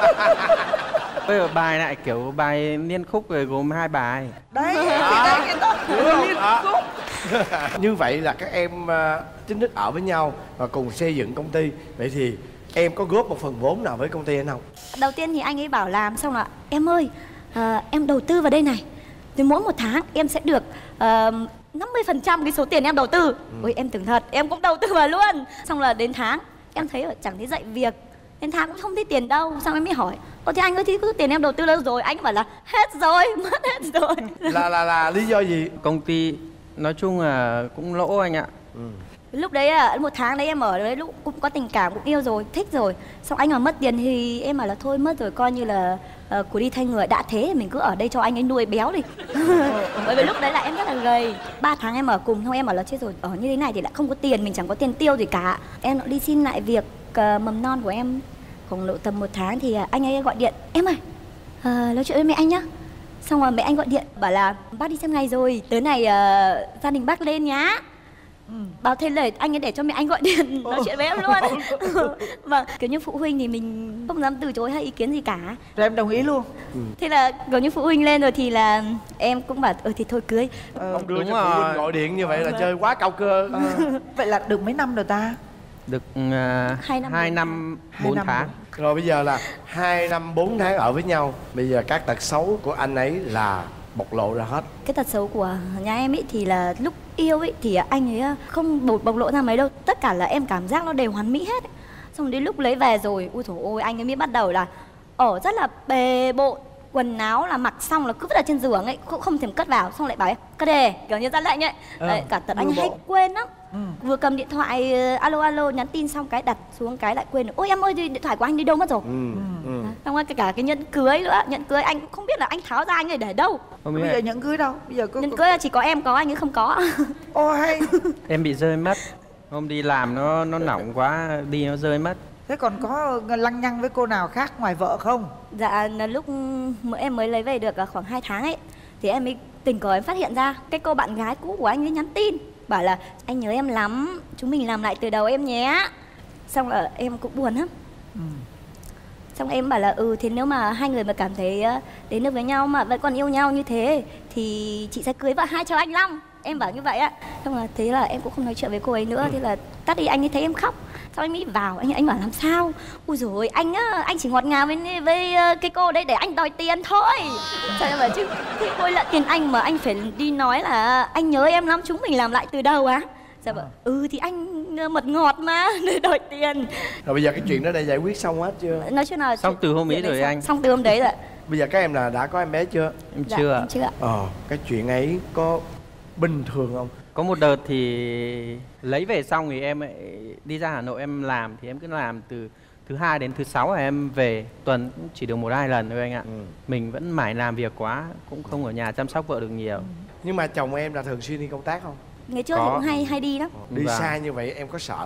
Bây giờ bài lại kiểu bài liên khúc rồi gồm 2 bài. Đấy, cái đó liên khúc. Như vậy là các em chính thức ở với nhau và cùng xây dựng công ty. Vậy thì em có góp một phần vốn nào với công ty anh không? Đầu tiên thì anh ấy bảo làm xong là em ơi, em đầu tư vào đây này, thì mỗi một tháng em sẽ được 50% cái số tiền em đầu tư. Ôi em tưởng thật, em cũng đầu tư vào luôn. Xong là đến tháng em thấy chẳng thấy dạy việc, đến tháng cũng không thấy tiền đâu. Xong em mới hỏi, ồ thì anh ơi thì tiền em đầu tư đâu rồi? Anh bảo là hết rồi, mất hết rồi. Là lý do gì? Công ty nói chung là cũng lỗ anh ạ. Lúc đấy một tháng đấy em ở đấy lúc cũng có tình cảm, cũng yêu rồi, thích rồi. Xong anh mà mất tiền thì em bảo là thôi mất rồi coi như là của đi thay người. Đã thế thì mình cứ ở đây cho anh ấy nuôi béo đi. Bởi vì lúc đấy là em rất là gầy. 3 tháng em ở cùng, xong em bảo là chết rồi, ở như thế này thì lại không có tiền, mình chẳng có tiền tiêu gì cả. Em đi xin lại việc mầm non của em khoảng độ tầm 1 tháng thì anh ấy gọi điện, em ơi nói chuyện với mẹ anh nhá. Xong rồi mẹ anh gọi điện bảo là bác đi xem ngày rồi, tới này gia đình bác lên nhá. Bảo thế lời anh ấy để cho mẹ anh gọi điện nói chuyện với em luôn. Và kiểu như phụ huynh thì mình không dám từ chối hay ý kiến gì cả. Rồi em đồng ý luôn. Thế là kiểu như phụ huynh lên rồi thì là em cũng bảo thì thôi cưới. Ông đưa cho phụ huynh gọi điện như vậy là chơi quá cao cơ. Vậy là được mấy năm rồi ta? Được 2 năm 4 tháng. Rồi bây giờ là 2 năm 4 tháng ở với nhau. Bây giờ các tật xấu của anh ấy là bộc lộ ra hết. Cái tật xấu của nhà em ấy thì là lúc yêu ấy thì anh ấy không bộc lộ ra mấy đâu. Tất cả là em cảm giác nó đều hoàn mỹ hết ấy. Xong đến lúc lấy về rồi, ui dồi ôi, anh ấy mới bắt đầu là rất là bề bộn. Quần áo là mặc xong là cứ vứt ở trên giường ấy, không thèm cất vào. Xong lại bảo cất đề, kiểu như ra lệnh ấy. Cả tật anh hay quên lắm. Vừa cầm điện thoại alo nhắn tin xong cái đặt xuống cái lại quên. Ôi em ơi điện thoại của anh đi đâu mất rồi. Xong rồi cả cái nhẫn cưới nữa, nhẫn cưới anh cũng không biết là anh tháo ra anh ấy để đâu. Bây giờ nhẫn cưới đâu? Bây giờ nhẫn cưới là chỉ có em có, anh ấy không có. Ô hay. Em bị rơi mất. Hôm đi làm nó nóng quá, đi nó rơi mất. Thế còn có lăng nhăng với cô nào khác ngoài vợ không? Dạ lúc em mới lấy về được khoảng 2 tháng ấy thì em mới tình cờ em phát hiện ra cái cô bạn gái cũ của anh ấy nhắn tin bảo là anh nhớ em lắm, chúng mình làm lại từ đầu em nhé. Xong là em cũng buồn lắm. Xong em bảo là thì nếu mà hai người mà cảm thấy đến được với nhau mà vẫn còn yêu nhau như thế thì chị sẽ cưới vợ hai cho anh Long. Em bảo như vậy á. Xong là thế là em cũng không nói chuyện với cô ấy nữa. Thế là tắt đi, anh ấy thấy em khóc. Xong anh mới vào, anh bảo làm sao? Ui dồi ôi, anh chỉ ngọt ngào với cái cô đấy để anh đòi tiền thôi. Sao em bảo chứ thì cô lại tiền anh mà anh phải đi nói là anh nhớ em lắm, chúng mình làm lại từ đầu á. Sao bảo thì anh mật ngọt mà để đòi tiền. Rồi bây giờ cái chuyện đó đã giải quyết xong hết chưa? Nói chung là xong từ hôm ấy rồi anh. Xong từ hôm đấy rồi. Bây giờ các em là đã có em bé chưa? Em Dạ, chưa. em chưa. Cái chuyện ấy có bình thường không? Có một đợt thì lấy về xong thì em đi ra Hà Nội em làm thì em cứ làm từ thứ Hai đến thứ Sáu là em về, tuần cũng chỉ được 1-2 lần thôi anh ạ. Mình vẫn mải làm việc quá, cũng không ở nhà chăm sóc vợ được nhiều. Nhưng mà chồng em là thường xuyên đi công tác không? Ngày trước thì cũng hay đi lắm. Đi xa như vậy em có sợ không?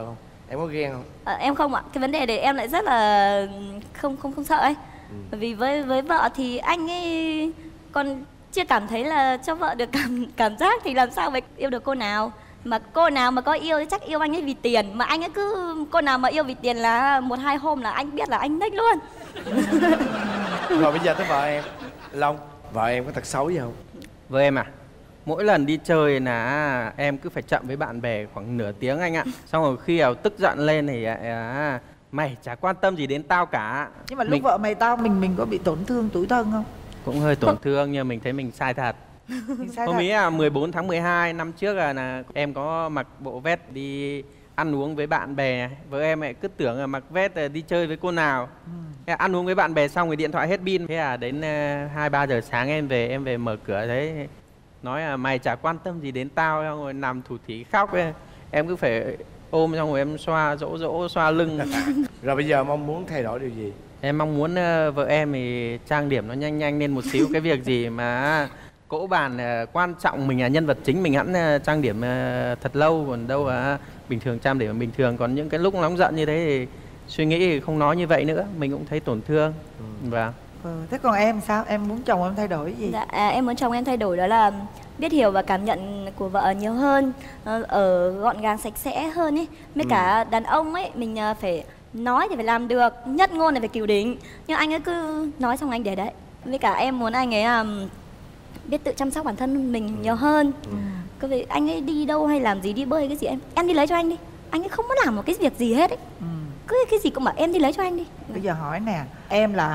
Em có ghen không? Em không ạ. Cái vấn đề này em lại rất là không sợ ấy. Bởi vì với vợ thì anh ấy còn chưa cảm thấy là cho vợ được cảm giác thì làm sao mà yêu được cô nào. Mà cô nào mà có yêu thì chắc yêu anh ấy vì tiền. Mà anh ấy cứ cô nào mà yêu vì tiền là 1-2 hôm là anh biết là anh nếch luôn. Rồi bây giờ tới vợ em. Long, vợ em có tật xấu gì không? Vợ em à? Mỗi lần đi chơi là em cứ phải chậm với bạn bè khoảng nửa tiếng anh ạ. Xong rồi khi nào tức giận lên thì mày chả quan tâm gì đến tao cả. Nhưng mà lúc vợ mày tao mình có bị tổn thương tủi thân không? Cũng hơi tổn thương nhưng mình thấy mình sai thật. Hôm ý là 14 tháng 12 năm trước là em có mặc bộ vest đi ăn uống với bạn bè. Vợ em lại cứ tưởng là mặc vest đi chơi với cô nào. Ăn uống với bạn bè xong rồi điện thoại hết pin. Thế là đến 2-3 giờ sáng em về mở cửa thấy nói là mày chả quan tâm gì đến tao, xong rồi nằm thủ thỉ khóc ấy. Em cứ phải ôm xong rồi em xoa dỗ xoa lưng. Rồi bây giờ mong muốn thay đổi điều gì? Em mong muốn vợ em thì trang điểm nó nhanh lên một xíu. Cái việc gì mà cỗ bàn quan trọng, mình là nhân vật chính, mình hẵng trang điểm thật lâu. Còn đâu là bình thường trang điểm bình thường. Còn những cái lúc nóng giận như thế thì suy nghĩ thì không nói như vậy nữa. Mình cũng thấy tổn thương. Vâng. Thế còn em sao? Em muốn chồng em thay đổi gì? Dạ, em muốn chồng em thay đổi đó là biết hiểu và cảm nhận của vợ nhiều hơn, ở gọn gàng sạch sẽ hơn ấy. Với cả đàn ông ấy, mình phải nói thì phải làm được, nhất ngôn thì phải cửu đỉnh. Nhưng anh ấy cứ nói xong anh để đấy. Với cả em muốn anh ấy biết tự chăm sóc bản thân mình nhiều hơn. Cứ vì anh ấy đi đâu hay làm gì, đi bơi cái gì em đi lấy cho anh đi. Anh ấy không muốn làm một cái việc gì hết ấy. Cứ cái gì cũng bảo em đi lấy cho anh đi. Bây giờ hỏi nè, em là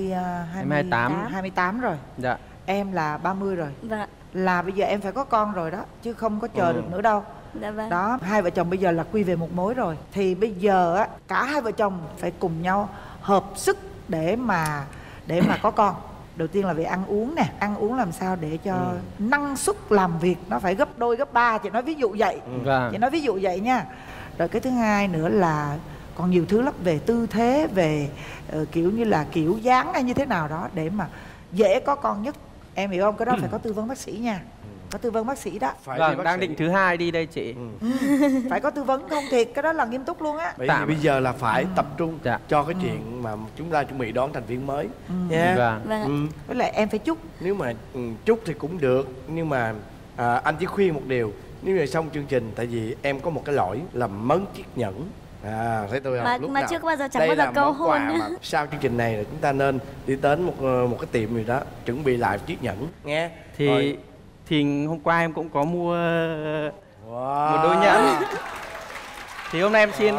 28 rồi. Dạ. Em là 30 rồi. Vâng ạ. Là bây giờ em phải có con rồi đó, chứ không có chờ được nữa đâu. Dạ vâng. Đó, hai vợ chồng bây giờ là quy về một mối rồi. Thì bây giờ á, cả hai vợ chồng phải cùng nhau hợp sức để mà có con. Đầu tiên là về ăn uống nè, ăn uống làm sao để cho năng suất làm việc nó phải gấp đôi gấp ba, chị nói ví dụ vậy. Chị nói ví dụ vậy nha. Rồi cái thứ hai nữa là còn nhiều thứ lắm, về tư thế, về kiểu như là kiểu dáng hay như thế nào đó để mà dễ có con nhất. Em hiểu không? Cái đó phải có tư vấn bác sĩ nha. Có tư vấn bác sĩ đó. Vâng, đang định thứ hai đi đây chị. Phải có tư vấn không thiệt, cái đó là nghiêm túc luôn á. Bởi vì bây giờ là phải tập trung cho cái chuyện mà chúng ta chuẩn bị đón thành viên mới nha. Vâng. Với lại em phải chúc. Nếu mà chúc thì cũng được, nhưng mà anh chỉ khuyên một điều. Nếu như xong chương trình, tại vì em có một cái lỗi là mấn chiếc nhẫn. Thấy tôi không? Lúc mà nào chưa bao giờ chẳng bao giờ cầu hôn mà sau chương trình này là chúng ta nên đi đến một cái tiệm gì đó chuẩn bị lại chiếc nhẫn nghe. Thì hôm qua em cũng có mua một đôi nhẫn. Thì hôm nay em xin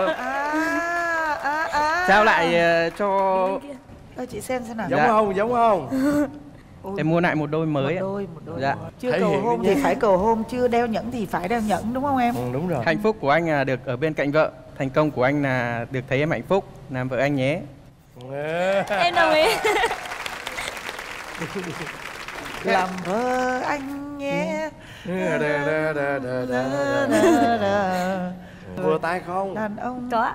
trao lại cho chị xem nào. Giống không? Giống không? Em mua lại một đôi mới. Một đôi. Dạ. Chưa cầu hôn thì phải cầu hôn, chưa đeo nhẫn thì phải đeo nhẫn, đúng không em? Đúng rồi. Hạnh phúc của anh là được ở bên cạnh vợ, thành công của anh là được thấy em hạnh phúc, làm vợ anh nhé. Em đồng ý. Làm vợ anh nhé. Vừa tay không? Đàn ông. Có ạ.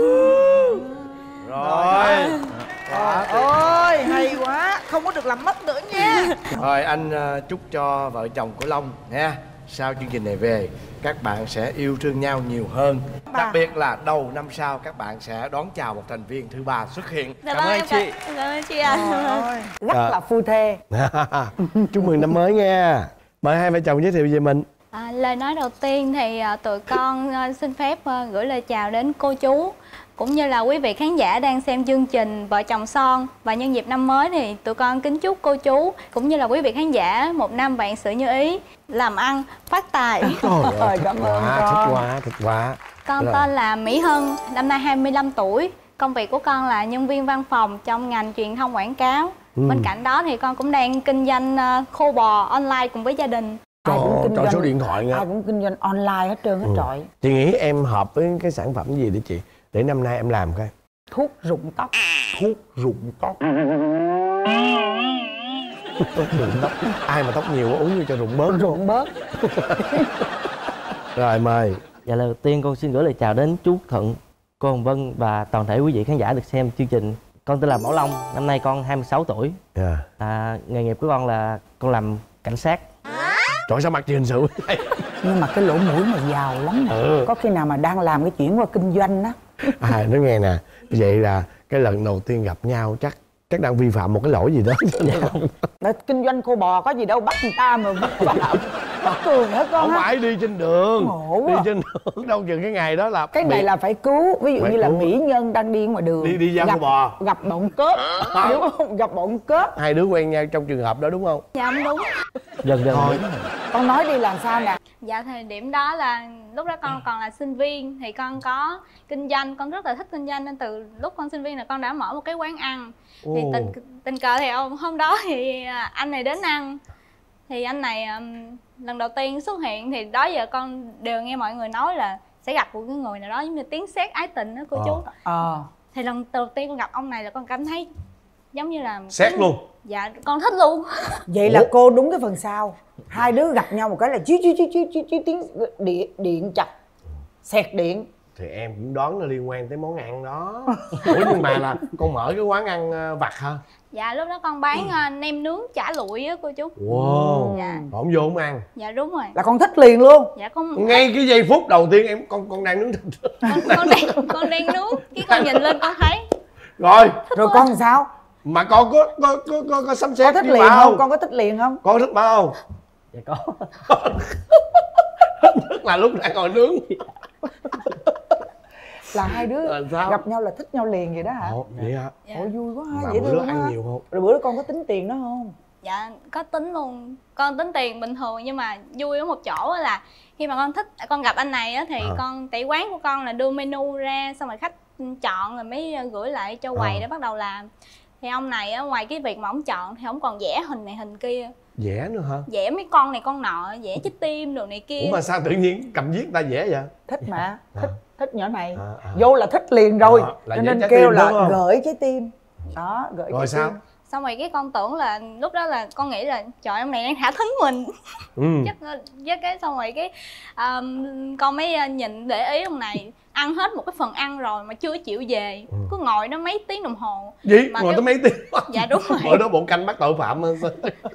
Rồi. Ôi hay quá, không có được làm mất nữa nha. Rồi anh chúc cho vợ chồng của Long nha, sau chương trình này về các bạn sẽ yêu thương nhau nhiều hơn. Đặc biệt là đầu năm sau các bạn sẽ đón chào một thành viên thứ ba xuất hiện. Dạ Cảm ơn anh chị. Cảm ơn chị ạ. Rất là phu thê. Chúc mừng năm mới nha. Mời hai vợ chồng giới thiệu về mình. Lời nói đầu tiên thì tụi con xin phép gửi lời chào đến cô chú cũng như là quý vị khán giả đang xem chương trình Vợ Chồng Son. Và nhân dịp năm mới thì tụi con kính chúc cô chú cũng như là quý vị khán giả một năm vạn sự như ý, làm ăn phát tài. Trời ơi, cảm ơn con. Thích quá. Con tên là Mỹ Hân, năm nay 25 tuổi. Công việc của con là nhân viên văn phòng trong ngành truyền thông quảng cáo. Bên cạnh đó thì con cũng đang kinh doanh khô bò online cùng với gia đình. Trời số điện thoại nha. Ai cũng kinh doanh online hết trơn hết trọi. Chị nghĩ em hợp với cái sản phẩm gì để chị? Để năm nay em làm coi. Thuốc rụng tóc. Thuốc rụng tóc. Thuốc rụng tóc. Ai mà tóc nhiều quá uống vô cho rụng bớt. Rụng bớt. Rồi mời. Dạ, lời đầu tiên con xin gửi lời chào đến chú Thuận, cô Hồng Vân và toàn thể quý vị khán giả được xem chương trình. Con tên là Bảo Long, năm nay con 26 tuổi. Nghề nghiệp của con là con làm cảnh sát. Trời sao mặt chị hình sự. Nhưng mà cái lỗ mũi mà giàu lắm nè. Có khi nào mà đang làm cái chuyển qua kinh doanh á. Nói nghe nè, vậy là cái lần đầu tiên gặp nhau chắc đang vi phạm một cái lỗi gì đó. Là kinh doanh khô bò có gì đâu bắt người ta mà vi phạm. Mắc cười hả con? Không ha? phải đi trên đường. Ngộ Đi à. trên đường đâu chừng cái ngày đó là Cái này là phải cứu. Ví dụ phải như là cứu. mỹ nhân đang đi ngoài đường, đi giao khô bò. gặp bọn cướp, đúng không? Gặp bọn cướp. Hai đứa quen nhau trong trường hợp đó đúng không? Dạ không đúng. Dần dần Thôi. Con nói đi làm sao nè. Dạ thời điểm đó là lúc đó con còn là sinh viên thì con có kinh doanh, con rất là thích kinh doanh nên từ lúc con sinh viên là con đã mở một cái quán ăn. Thì tình cờ thì hôm đó thì anh này đến ăn. Thì anh này lần đầu tiên xuất hiện thì đó giờ con đều nghe mọi người nói là sẽ gặp một cái người nào đó giống như tiếng sét ái tình đó cô chú. Thì lần đầu tiên con gặp ông này là con cảm thấy giống như là Sét luôn. Dạ con thích luôn. Vậy là cô đúng cái phần sau. Hai đứa gặp nhau một cái là chiếu tiếng điện chập, xẹt điện. Thì em cũng đoán nó liên quan tới món ăn đó. Ủa nhưng mà là con mở cái quán ăn vặt hả? Dạ lúc đó con bán nem nướng chả lụi á cô chú. Wow. Dạ. Không vô không ăn. Dạ đúng rồi. Là con thích liền luôn. Dạ con Ngay cái giây phút đầu tiên em con đang nướng thịt. con đang nướng cái con nhìn lên con thấy. Rồi con làm sao? Mà con có sắm xếp con thích đi liền mà không? Con có thích liền không? Con thích mà không? Dạ có. Tức là lúc đang ngồi nướng. Là hai đứa gặp nhau là thích nhau liền vậy đó hả? Vậy hả? Ôi vui quá ha, Mà dễ bữa thương đó ăn ha. nhiều không? Rồi bữa đó con có tính tiền đó không? Dạ có tính luôn. Con tính tiền bình thường nhưng mà vui ở một chỗ là khi mà con thích con gặp anh này á thì con tại quán của con là đưa menu ra xong rồi khách chọn rồi mới gửi lại cho quầy để bắt đầu làm. Thì ông này á ngoài cái việc mà ông chọn thì ông còn vẽ hình này hình kia. Vẽ nữa hả? Vẽ mấy con này con nọ, vẽ trái tim đồ này kia. Ủa mà sao tự nhiên cầm viết ta vẽ vậy? Thích mà, thích nhỏ này. Vô là thích liền rồi. Là cho nên trái kêu tim, là đúng không? gửi trái tim. Đó, gửi rồi trái sao? tim. Xong rồi cái con tưởng là lúc đó là con nghĩ là trời ông này đang thả thính mình. Chắc với cái xong rồi cái con mới nhìn để ý ông này ăn hết một cái phần ăn rồi mà chưa chịu về. Cứ ngồi đó mấy tiếng đồng hồ. Gì? Mà Ngồi tới mấy tiếng? Dạ đúng rồi. Ở đó bộ canh bắt tội phạm hơn sao?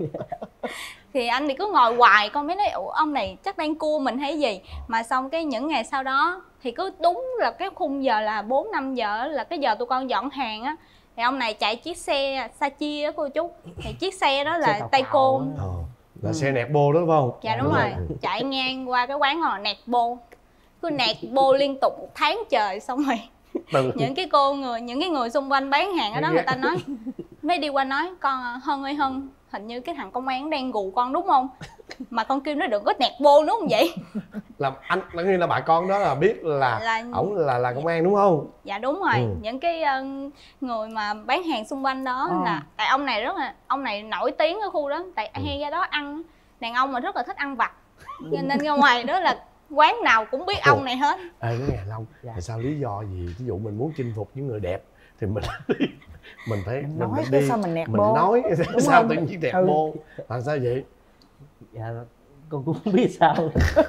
Thì anh thì cứ ngồi hoài, con mới nói ủa ông này chắc đang cua mình hay gì. Mà xong cái những ngày sau đó thì cứ đúng là cái khung giờ là 4-5 giờ là cái giờ tụi con dọn hàng á. Thì ông này chạy chiếc xe Sachi á cô chú. Thì chiếc xe đó là tay côn. Là xe nẹt bô đó đúng không? Dạ đúng rồi. Chạy ngang qua cái quán họ nẹt bô. Cứ nẹt bô liên tục 1 tháng trời xong rồi. Những cái người xung quanh bán hàng ở đó người ta nói mới đi qua nói con Hân ơi Hân, hình như cái thằng công an đang gù con đúng không? Mà con kêu nó đừng có nẹt bô đúng không vậy? Là anh như là bà con đó là biết là ổng là công an đúng không? Dạ đúng rồi. Những cái người mà bán hàng xung quanh đó là tại ông này nổi tiếng ở khu đó, tại hay ra đó ăn đàn ông mà rất là thích ăn vặt. Cho nên ra ngoài đó là quán nào cũng biết ông này hết. Ê cái nghe Long, tại sao lý do gì ví dụ mình muốn chinh phục những người đẹp thì mình mình phải nói mình cái đi sao mình nẹt mình bô. nói Đúng sao không? tự nhiên đẹp bô là sao vậy? Dạ con cũng không biết sao.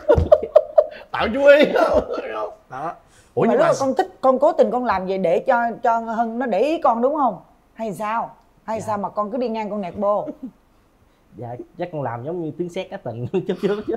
Tạo chú ý đó. Ủa mà nhưng lúc mà mà con thích, con cố tình con làm vậy để cho Hân nó để ý con đúng không? Hay sao? Hay sao mà con cứ đi ngang con nẹt bô? Dạ chắc con làm giống như tiếng sét á tình chút.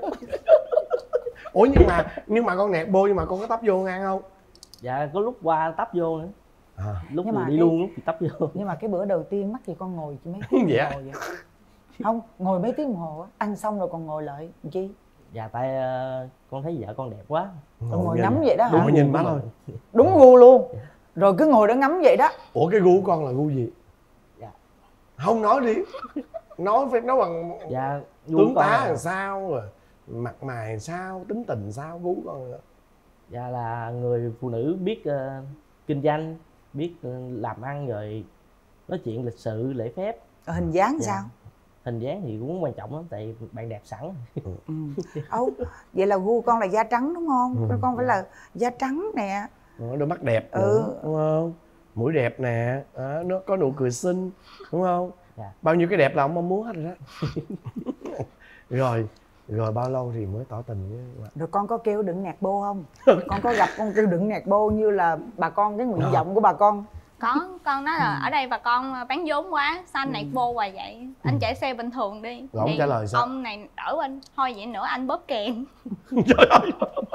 Ủa nhưng mà con nẹt bô nhưng mà con có tấp vô ăn không? Dạ có lúc qua tấp vô nữa. Lúc nhưng thì mà đi luôn lúc thì tấp vô. Nhưng mà cái bữa đầu tiên mắc gì con ngồi chỉ mấy tiếng Vậy đồng hồ vậy? Không, ngồi mấy tiếng đồng hồ á, ăn xong rồi còn ngồi lại làm chi? Dạ tại con thấy vợ con đẹp quá. Con ngồi ngắm vậy đó hả? Đúng mà nhìn má thôi. Đúng gu luôn. Rồi cứ ngồi đó ngắm vậy đó. Ủa cái gu của con là gu gì? Dạ. Không nói đi. Phải nói bằng dạ, tướng tá làm sao rồi mặt mày làm sao, tính tình sao, gu con nữa. Dạ là người phụ nữ biết kinh doanh, biết làm ăn rồi nói chuyện lịch sự, lễ phép. Hình dáng sao? Hình dáng thì cũng quan trọng lắm, tại bạn đẹp sẵn. Vậy là gu con là da trắng đúng không? Con phải là da trắng nè. Đôi mắt đẹp nữa, đúng không? Mũi đẹp nè, nó có nụ cười xinh, đúng không? Bao nhiêu cái đẹp là ông mong muốn hết rồi đó. Rồi bao lâu thì mới tỏ tình với bạn? Rồi con có kêu đừng nẹt bô không? Con có gặp con kêu đừng nẹt bô như là bà con cái nguyện vọng của bà con? con nói là ở đây bà con bán vốn quá, sao anh này vô hoài vậy, anh chạy xe bình thường đi. Rồi ông trả lời sao? Ông này đỡ anh, thôi vậy nữa anh bóp kèn. Trời ơi.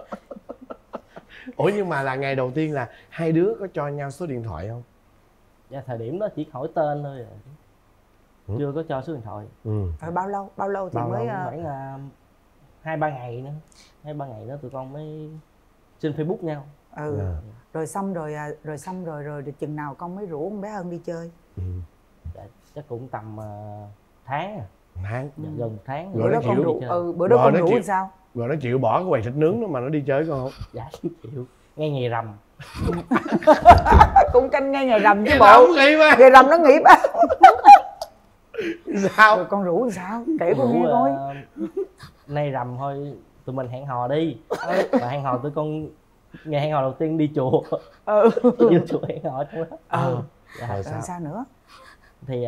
Ủa nhưng mà là ngày đầu tiên là hai đứa có cho nhau số điện thoại không? Dạ thời điểm đó chỉ hỏi tên thôi rồi. Chưa có cho số điện thoại. Rồi bao lâu thì mới khoảng 2-3 ngày nữa. 2-3 ngày nữa tụi con mới trên Facebook nhau. Rồi xong rồi chừng nào con mới rủ con bé Hân đi chơi? Dạ, chắc cũng tầm tháng. Tháng. Dạ, gần 1 tháng. Bữa đó con rủ bữa đó con rủ thì sao? Rồi nó chịu bỏ cái quầy thịt nướng đó mà nó đi chơi con không? Dạ chịu. Ngay ngày rằm. Cũng canh ngay ngày rằm chứ bộ. Ngày rằm nó nghỉ ba. Sao? Rồi con rủ thì sao? Kể con nghe coi. Nay rằm thôi tụi mình hẹn hò đi. Và hẹn hò tụi con ngày hẹn hò đầu tiên đi chùa. Đi chùa hẹn hò trong đó. Dạ. Rồi sao nữa? Thì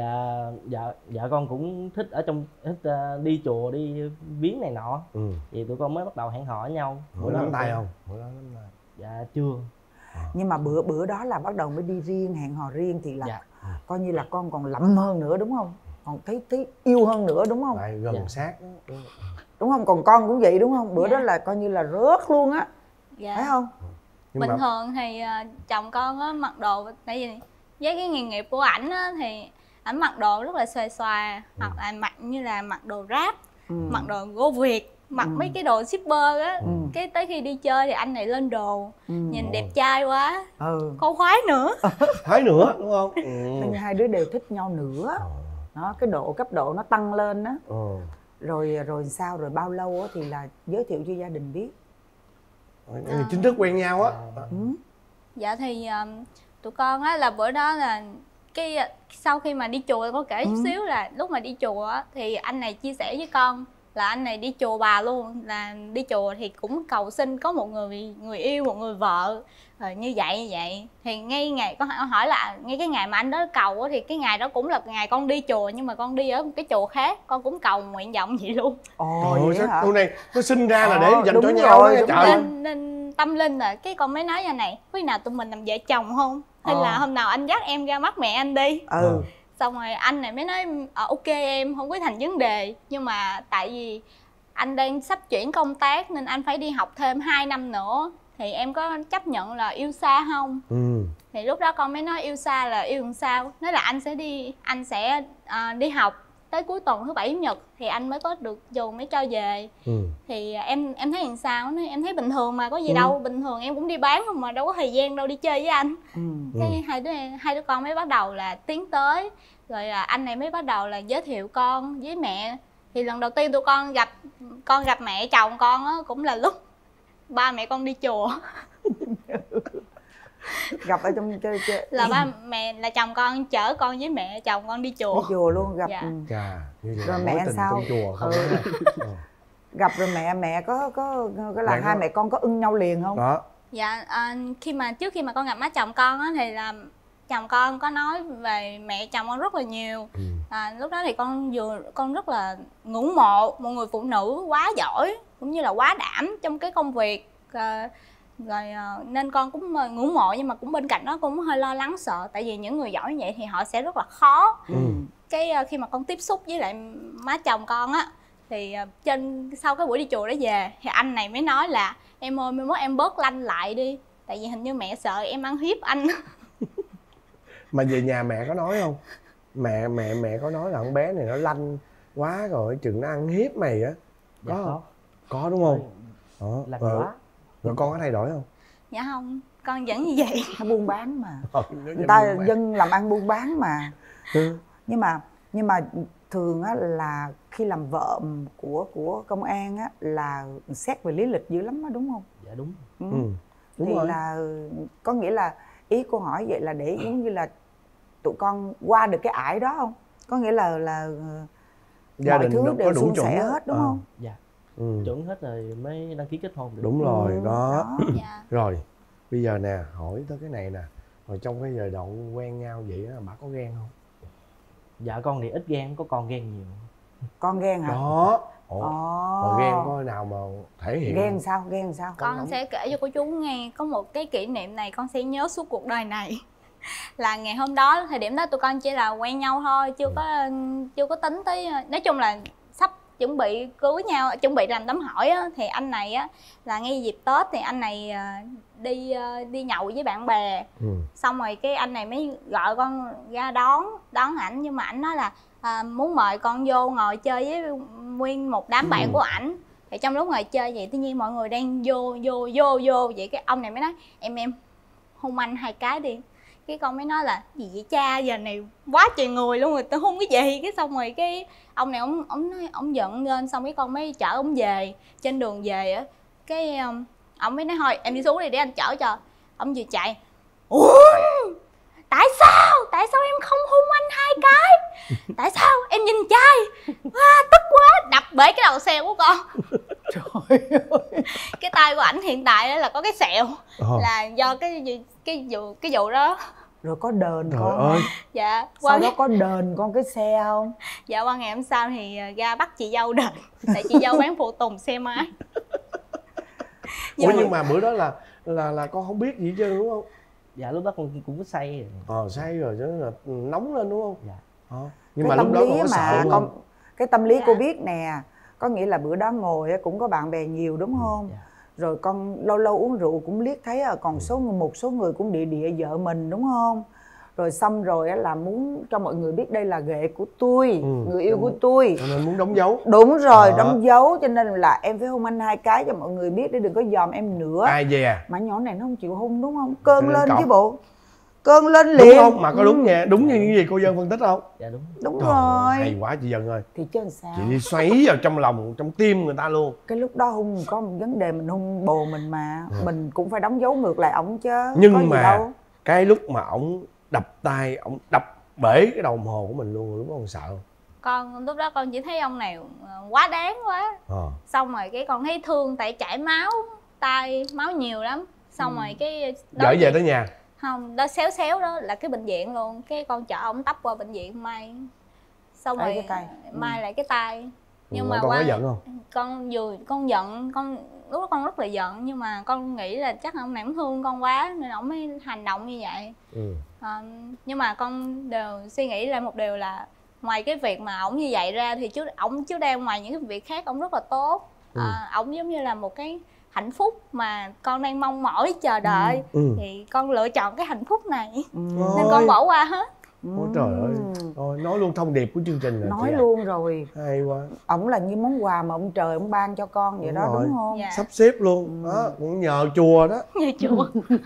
vợ con cũng thích đi chùa đi viếng này nọ. Thì tụi con mới bắt đầu hẹn hò với nhau. Bữa đó nắm tay không? Bữa đó nắm tay. Dạ chưa. Nhưng mà bữa đó là bắt đầu mới đi riêng, hẹn hò riêng thì là coi như là con còn lậm hơn nữa đúng không? Còn thấy yêu hơn nữa đúng không? Lại gần sát đó. Đúng không? Còn con cũng vậy đúng không? Bữa đó là coi như là rớt luôn á. Phải không? Bình thường thì chồng con á mặc đồ, tại vì với cái nghề nghiệp của ảnh á thì ảnh mặc đồ rất là xòe xòa, hoặc là mặc như là mặc đồ rap, mặc đồ gỗ Việt, mặc mấy cái đồ shipper á. Cái tới khi đi chơi thì anh này lên đồ nhìn đẹp trai quá, con khoái nữa. Khoái nữa đúng không? Hai đứa đều thích nhau nữa. Đó, cái cấp độ nó tăng lên đó. Rồi sao? Rồi bao lâu á thì là giới thiệu cho gia đình biết? Chính thức quen nhau á. Dạ thì tụi con á là bữa đó là sau khi mà đi chùa, có kể chút xíu là lúc mà đi chùa á thì anh này chia sẻ với con là anh này đi chùa bà luôn, là đi chùa thì cũng cầu xin có một người yêu, một người vợ. Rồi như vậy thì ngay ngày con hỏi là ngay cái ngày mà anh đó cầu á, thì cái ngày đó cũng là ngày con đi chùa, nhưng mà con đi ở một cái chùa khác, con cũng cầu nguyện vọng vậy luôn. Vậy hả? Cô này nó sinh ra là để dành cho nhau đó trời. Nên tâm linh là cái con mới nói ra này, có khi nào tụi mình làm vợ chồng không, hay là hôm nào anh dắt em ra mắt mẹ anh đi. Xong rồi anh này mới nói ok em, không có thành vấn đề, nhưng mà tại vì anh đang sắp chuyển công tác nên anh phải đi học thêm 2 năm nữa, thì em có chấp nhận là yêu xa không? Thì lúc đó con mới nói yêu xa là yêu làm sao? Nói là anh sẽ đi học tới cuối tuần thứ Bảy Chủ nhật thì anh mới có được trường mới cho về. Thì em thấy làm sao? Nói em thấy bình thường mà, có gì đâu, bình thường em cũng đi bán không mà đâu có thời gian đâu đi chơi với anh. Cái hai đứa con mới bắt đầu là tiến tới, rồi anh này mới bắt đầu là giới thiệu con với mẹ. Thì lần đầu tiên tụi con gặp mẹ chồng con á cũng là lúc ba mẹ con đi chùa. Gặp ở trong chơi là ba mẹ là chồng con chở con với mẹ chồng con đi chùa. Đi chùa luôn gặp. Rồi mẹ sao? Trong chùa không? Gặp rồi mẹ có là hai mẹ con có ưng nhau liền không? Đó. Dạ trước khi mà con gặp má chồng con á thì là chồng con có nói về mẹ chồng con rất là nhiều. Lúc đó thì con rất là ngưỡng mộ một người phụ nữ quá giỏi cũng như là quá đảm trong cái công việc. Nên con cũng ngưỡng mộ, nhưng mà cũng bên cạnh đó con cũng hơi lo lắng sợ, tại vì những người giỏi như vậy thì họ sẽ rất là khó. Khi mà con tiếp xúc với lại má chồng con á thì sau cái buổi đi chùa đó về thì anh này mới nói là em ơi, mai mốt em bớt lanh lại đi, tại vì hình như mẹ sợ em ăn hiếp anh. Mà về nhà mẹ có nói không? Mẹ có nói là con bé này nó lanh quá rồi, chừng nó ăn hiếp mày á. Có không? Có đúng không? Lanh quá. Rồi con có thay đổi không? Dạ không, con vẫn như vậy. Nó buôn bán mà. Người ta dân làm ăn buôn bán mà. Nhưng mà thường á là khi làm vợ của công an á là xét về lý lịch dữ lắm đó, đúng không? Dạ đúng. Đúng thì rồi. Là có nghĩa là ý cô hỏi vậy là để giống như là tụi con qua được cái ải đó không? Có nghĩa là gia mọi đình thứ đều suôn sẻ hết đúng không? Dạ. Chuẩn hết rồi mới đăng ký kết hôn được. Đúng rồi đó. Dạ. Rồi bây giờ nè, hỏi tới cái này nè, rồi trong cái giai đoạn quen nhau vậy á, bà có ghen không? Dạ con thì ít ghen, có con ghen nhiều. Con ghen hả? Đó. Mà ghen có nào mà thể hiện ghen sao? Con sẽ kể cho cô chú nghe, có một cái kỷ niệm này con sẽ nhớ suốt cuộc đời này. Là ngày hôm đó, thời điểm đó tụi con chỉ là quen nhau thôi, chưa có tính tới, nói chung là sắp chuẩn bị cưới nhau, chuẩn bị làm đám hỏi á. Thì anh này á là ngay dịp Tết thì anh này đi nhậu với bạn bè. Xong rồi cái anh này mới gọi con ra đón ảnh, nhưng mà ảnh nói là muốn mời con vô ngồi chơi với nguyên một đám bạn của ảnh. Thì trong lúc ngồi chơi vậy tự nhiên mọi người đang vô vậy, cái ông này mới nói em hôn anh 2 cái đi. Cái con mới nói là gì vậy cha, giờ này quá trời người luôn rồi tao hôn cái gì. Cái xong rồi cái ông này ông giận lên, xong cái con mới chở ông về. Trên đường về á cái ông mới nói thôi em đi xuống đi để anh chở cho. Ông vừa chạy, ủa tại sao em không hôn anh 2 cái, tại sao em nhìn trai, tức quá, đập bể cái đầu xe của con. Trời ơi. Cái tay của ảnh hiện tại đó là có cái sẹo, là do cái vụ đó. Rồi có đền Trời con ơi. Dạ. Sau đó có đền con cái xe không? Dạ qua ngày hôm sau thì ra bắt chị dâu đền, tại chị dâu bán phụ tùng xe máy. Ủa nhưng mà bữa đó là con không biết gì chứ đúng không? Dạ lúc đó con cũng có say rồi. Say rồi cho nên là nóng lên đúng không? Dạ. Nhưng mà lúc đó con có sợ không? Cái tâm lý cô biết nè, có nghĩa là bữa đó ngồi cũng có bạn bè nhiều đúng không? Rồi con lâu lâu uống rượu cũng liếc thấy còn một số người cũng địa vợ mình đúng không? Rồi xong rồi là muốn cho mọi người biết đây là ghệ của tôi, người yêu của tôi, cho nên muốn đóng dấu. Đúng rồi, đóng dấu, cho nên là em phải hôn anh 2 cái cho mọi người biết để đừng có dòm em nữa. Ai về à? Mà nhỏ này nó không chịu hôn đúng không? Cơn lên chứ bộ, cơn lên liền. Đúng không? Mà có đúng nha, đúng như những gì cô Dân phân tích không? Dạ đúng. Đúng rồi. Hay quá chị Dân ơi. Thì chứ làm sao? Chị đi xoáy vào trong lòng, trong tim người ta luôn. Cái lúc đó hung có một vấn đề, mình hung bồ mình mà, mình cũng phải đóng dấu ngược lại ổng chứ. Nhưng có gì mà đâu. cái lúc mà ổng đập tay, ổng đập bể cái đồng hồ của mình luôn, lúc đó con sợ không? Con lúc đó con chỉ thấy ông này quá đáng quá. Xong rồi cái con thấy thương, tại chảy máu tay, máu nhiều lắm. Xong rồi cái gửi về tới nhà? Không, đó xéo đó là cái bệnh viện luôn. Cái con chở ổng tấp qua bệnh viện may. Xong rồi cái tay. may lại cái tay. Nhưng mà con có giận không? Con giận, lúc đó con rất là giận, nhưng mà con nghĩ là chắc ông này cũng thương con quá nên ổng mới hành động như vậy. Nhưng mà con đều suy nghĩ lại một điều là ngoài cái việc mà ổng như vậy ra thì ổng trước đây ngoài những cái việc khác ổng rất là tốt. Ổng giống như là một cái hạnh phúc mà con đang mong mỏi chờ đợi. Thì con lựa chọn cái hạnh phúc này nên con bỏ qua hết. Ôi trời ơi, nói luôn thông điệp của chương trình rồi. Nói luôn rồi. Hay quá. Ổng là như món quà mà ông trời ông ban cho con vậy đó, đúng không? Dạ. Sắp xếp luôn, đó, cũng nhờ chùa đó. Nhờ chùa.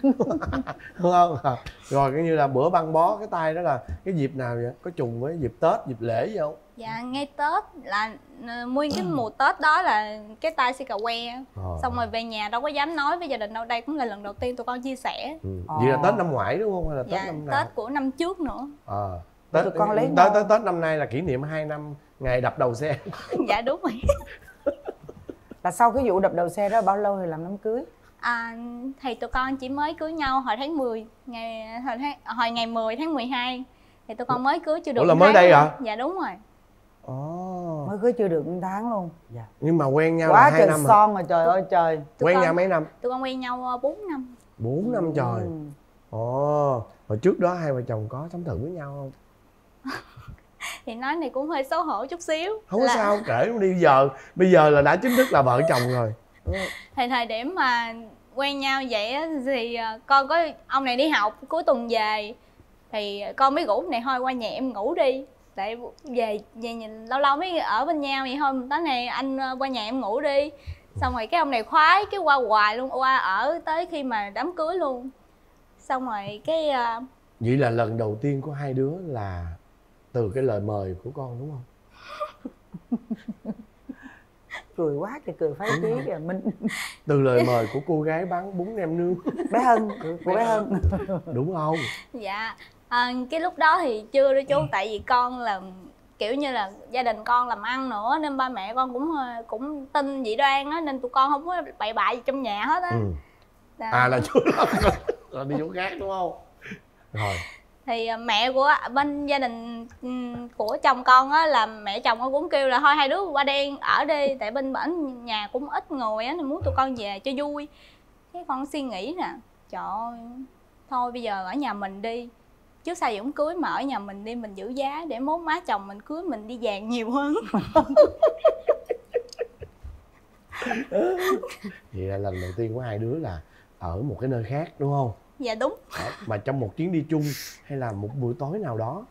Đúng không? Rồi cái như là bữa băng bó cái tay đó là cái dịp nào vậy? Có trùng với dịp Tết, dịp lễ gì không? Dạ, ngay Tết là nguyên cái mùa Tết đó là cái tay xi cà que. Xong rồi về nhà đâu có dám nói với gia đình đâu, đây cũng là lần đầu tiên tụi con chia sẻ. Vậy là Tết năm ngoái đúng không? Hay là Tết năm nào? Tết của năm trước nữa. Tết, tụi con lấy Tết năm nay là kỷ niệm 2 năm ngày đập đầu xe. Dạ đúng rồi. Là sau cái vụ đập đầu xe đó bao lâu thì làm đám cưới? Thì tụi con chỉ mới cưới nhau hồi tháng 10, hồi ngày 10 tháng 12 thì tụi con mới cưới chưa được. Ủa là mới đây hả? Dạ đúng rồi. Mới cưới chưa được 1 tháng luôn. Dạ. Nhưng mà quen nhau quá là 2 năm trời son rồi, trời ơi trời. Quen nhau mấy năm? Tụi con quen nhau 4 năm. 4 năm trời. Hồi trước đó hai vợ chồng có sống thử với nhau không? Thì nói này cũng hơi xấu hổ chút xíu. Không có sao, kể đi bây giờ là đã chính thức là vợ chồng rồi. Thì thời điểm mà quen nhau vậy á, thì con có ông này đi học cuối tuần về thì con mới rủ này thôi qua nhà em ngủ đi, tại về nhìn lâu lâu mới ở bên nhau vậy thôi, tối nay anh qua nhà em ngủ đi. Xong rồi cái ông này khoái cái qua hoài luôn, qua ở tới khi mà đám cưới luôn. Xong rồi cái vậy là lần đầu tiên của hai đứa là từ cái lời mời của con đúng không? Cười quá thì cười phái chí kìa Minh. Từ lời mời của cô gái bán bún nem nướng bé Hân, của bé Hân. Đúng không? Dạ. Cái lúc đó thì chưa đó chú, tại vì con là kiểu như là gia đình con làm ăn nữa nên ba mẹ con cũng tin dị đoan á, nên tụi con không có bậy bạ gì trong nhà hết á. Là chú là đi chỗ khác đúng không? Rồi thì mẹ của bên gia đình của chồng con á, là mẹ chồng con cũng kêu là thôi hai đứa qua đây ở đi, tại bên bển nhà cũng ít người á nên muốn tụi con về cho vui. Cái con suy nghĩ nè, trời ơi thôi bây giờ ở nhà mình đi, trước sau gì cũng cưới, mà ở nhà mình đi mình giữ giá để mốt má chồng mình cưới mình đi vàng nhiều hơn. Vậy là lần đầu tiên của hai đứa là ở một cái nơi khác đúng không? Dạ đúng. Mà trong một chuyến đi chung hay là một buổi tối nào đó?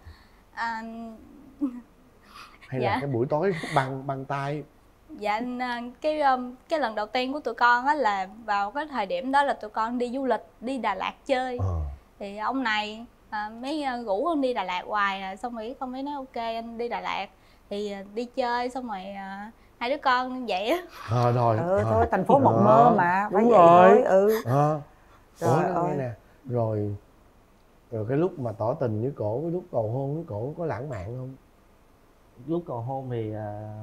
Hay dạ. là cái buổi tối băng tay? Dạ cái lần đầu tiên của tụi con á là vào cái thời điểm đó là tụi con đi du lịch, đi Đà Lạt chơi. Thì ông này mới rủ con đi Đà Lạt hoài, xong rồi con mới nói ok anh đi Đà Lạt. Thì đi chơi xong rồi hai đứa con vậy á. Thôi thành phố mộng mơ mà. Đúng vậy rồi. Thôi. Ủa nó nghe nè. Rồi cái lúc mà tỏ tình với cổ, cái lúc cầu hôn với cổ có lãng mạn không? Lúc cầu hôn thì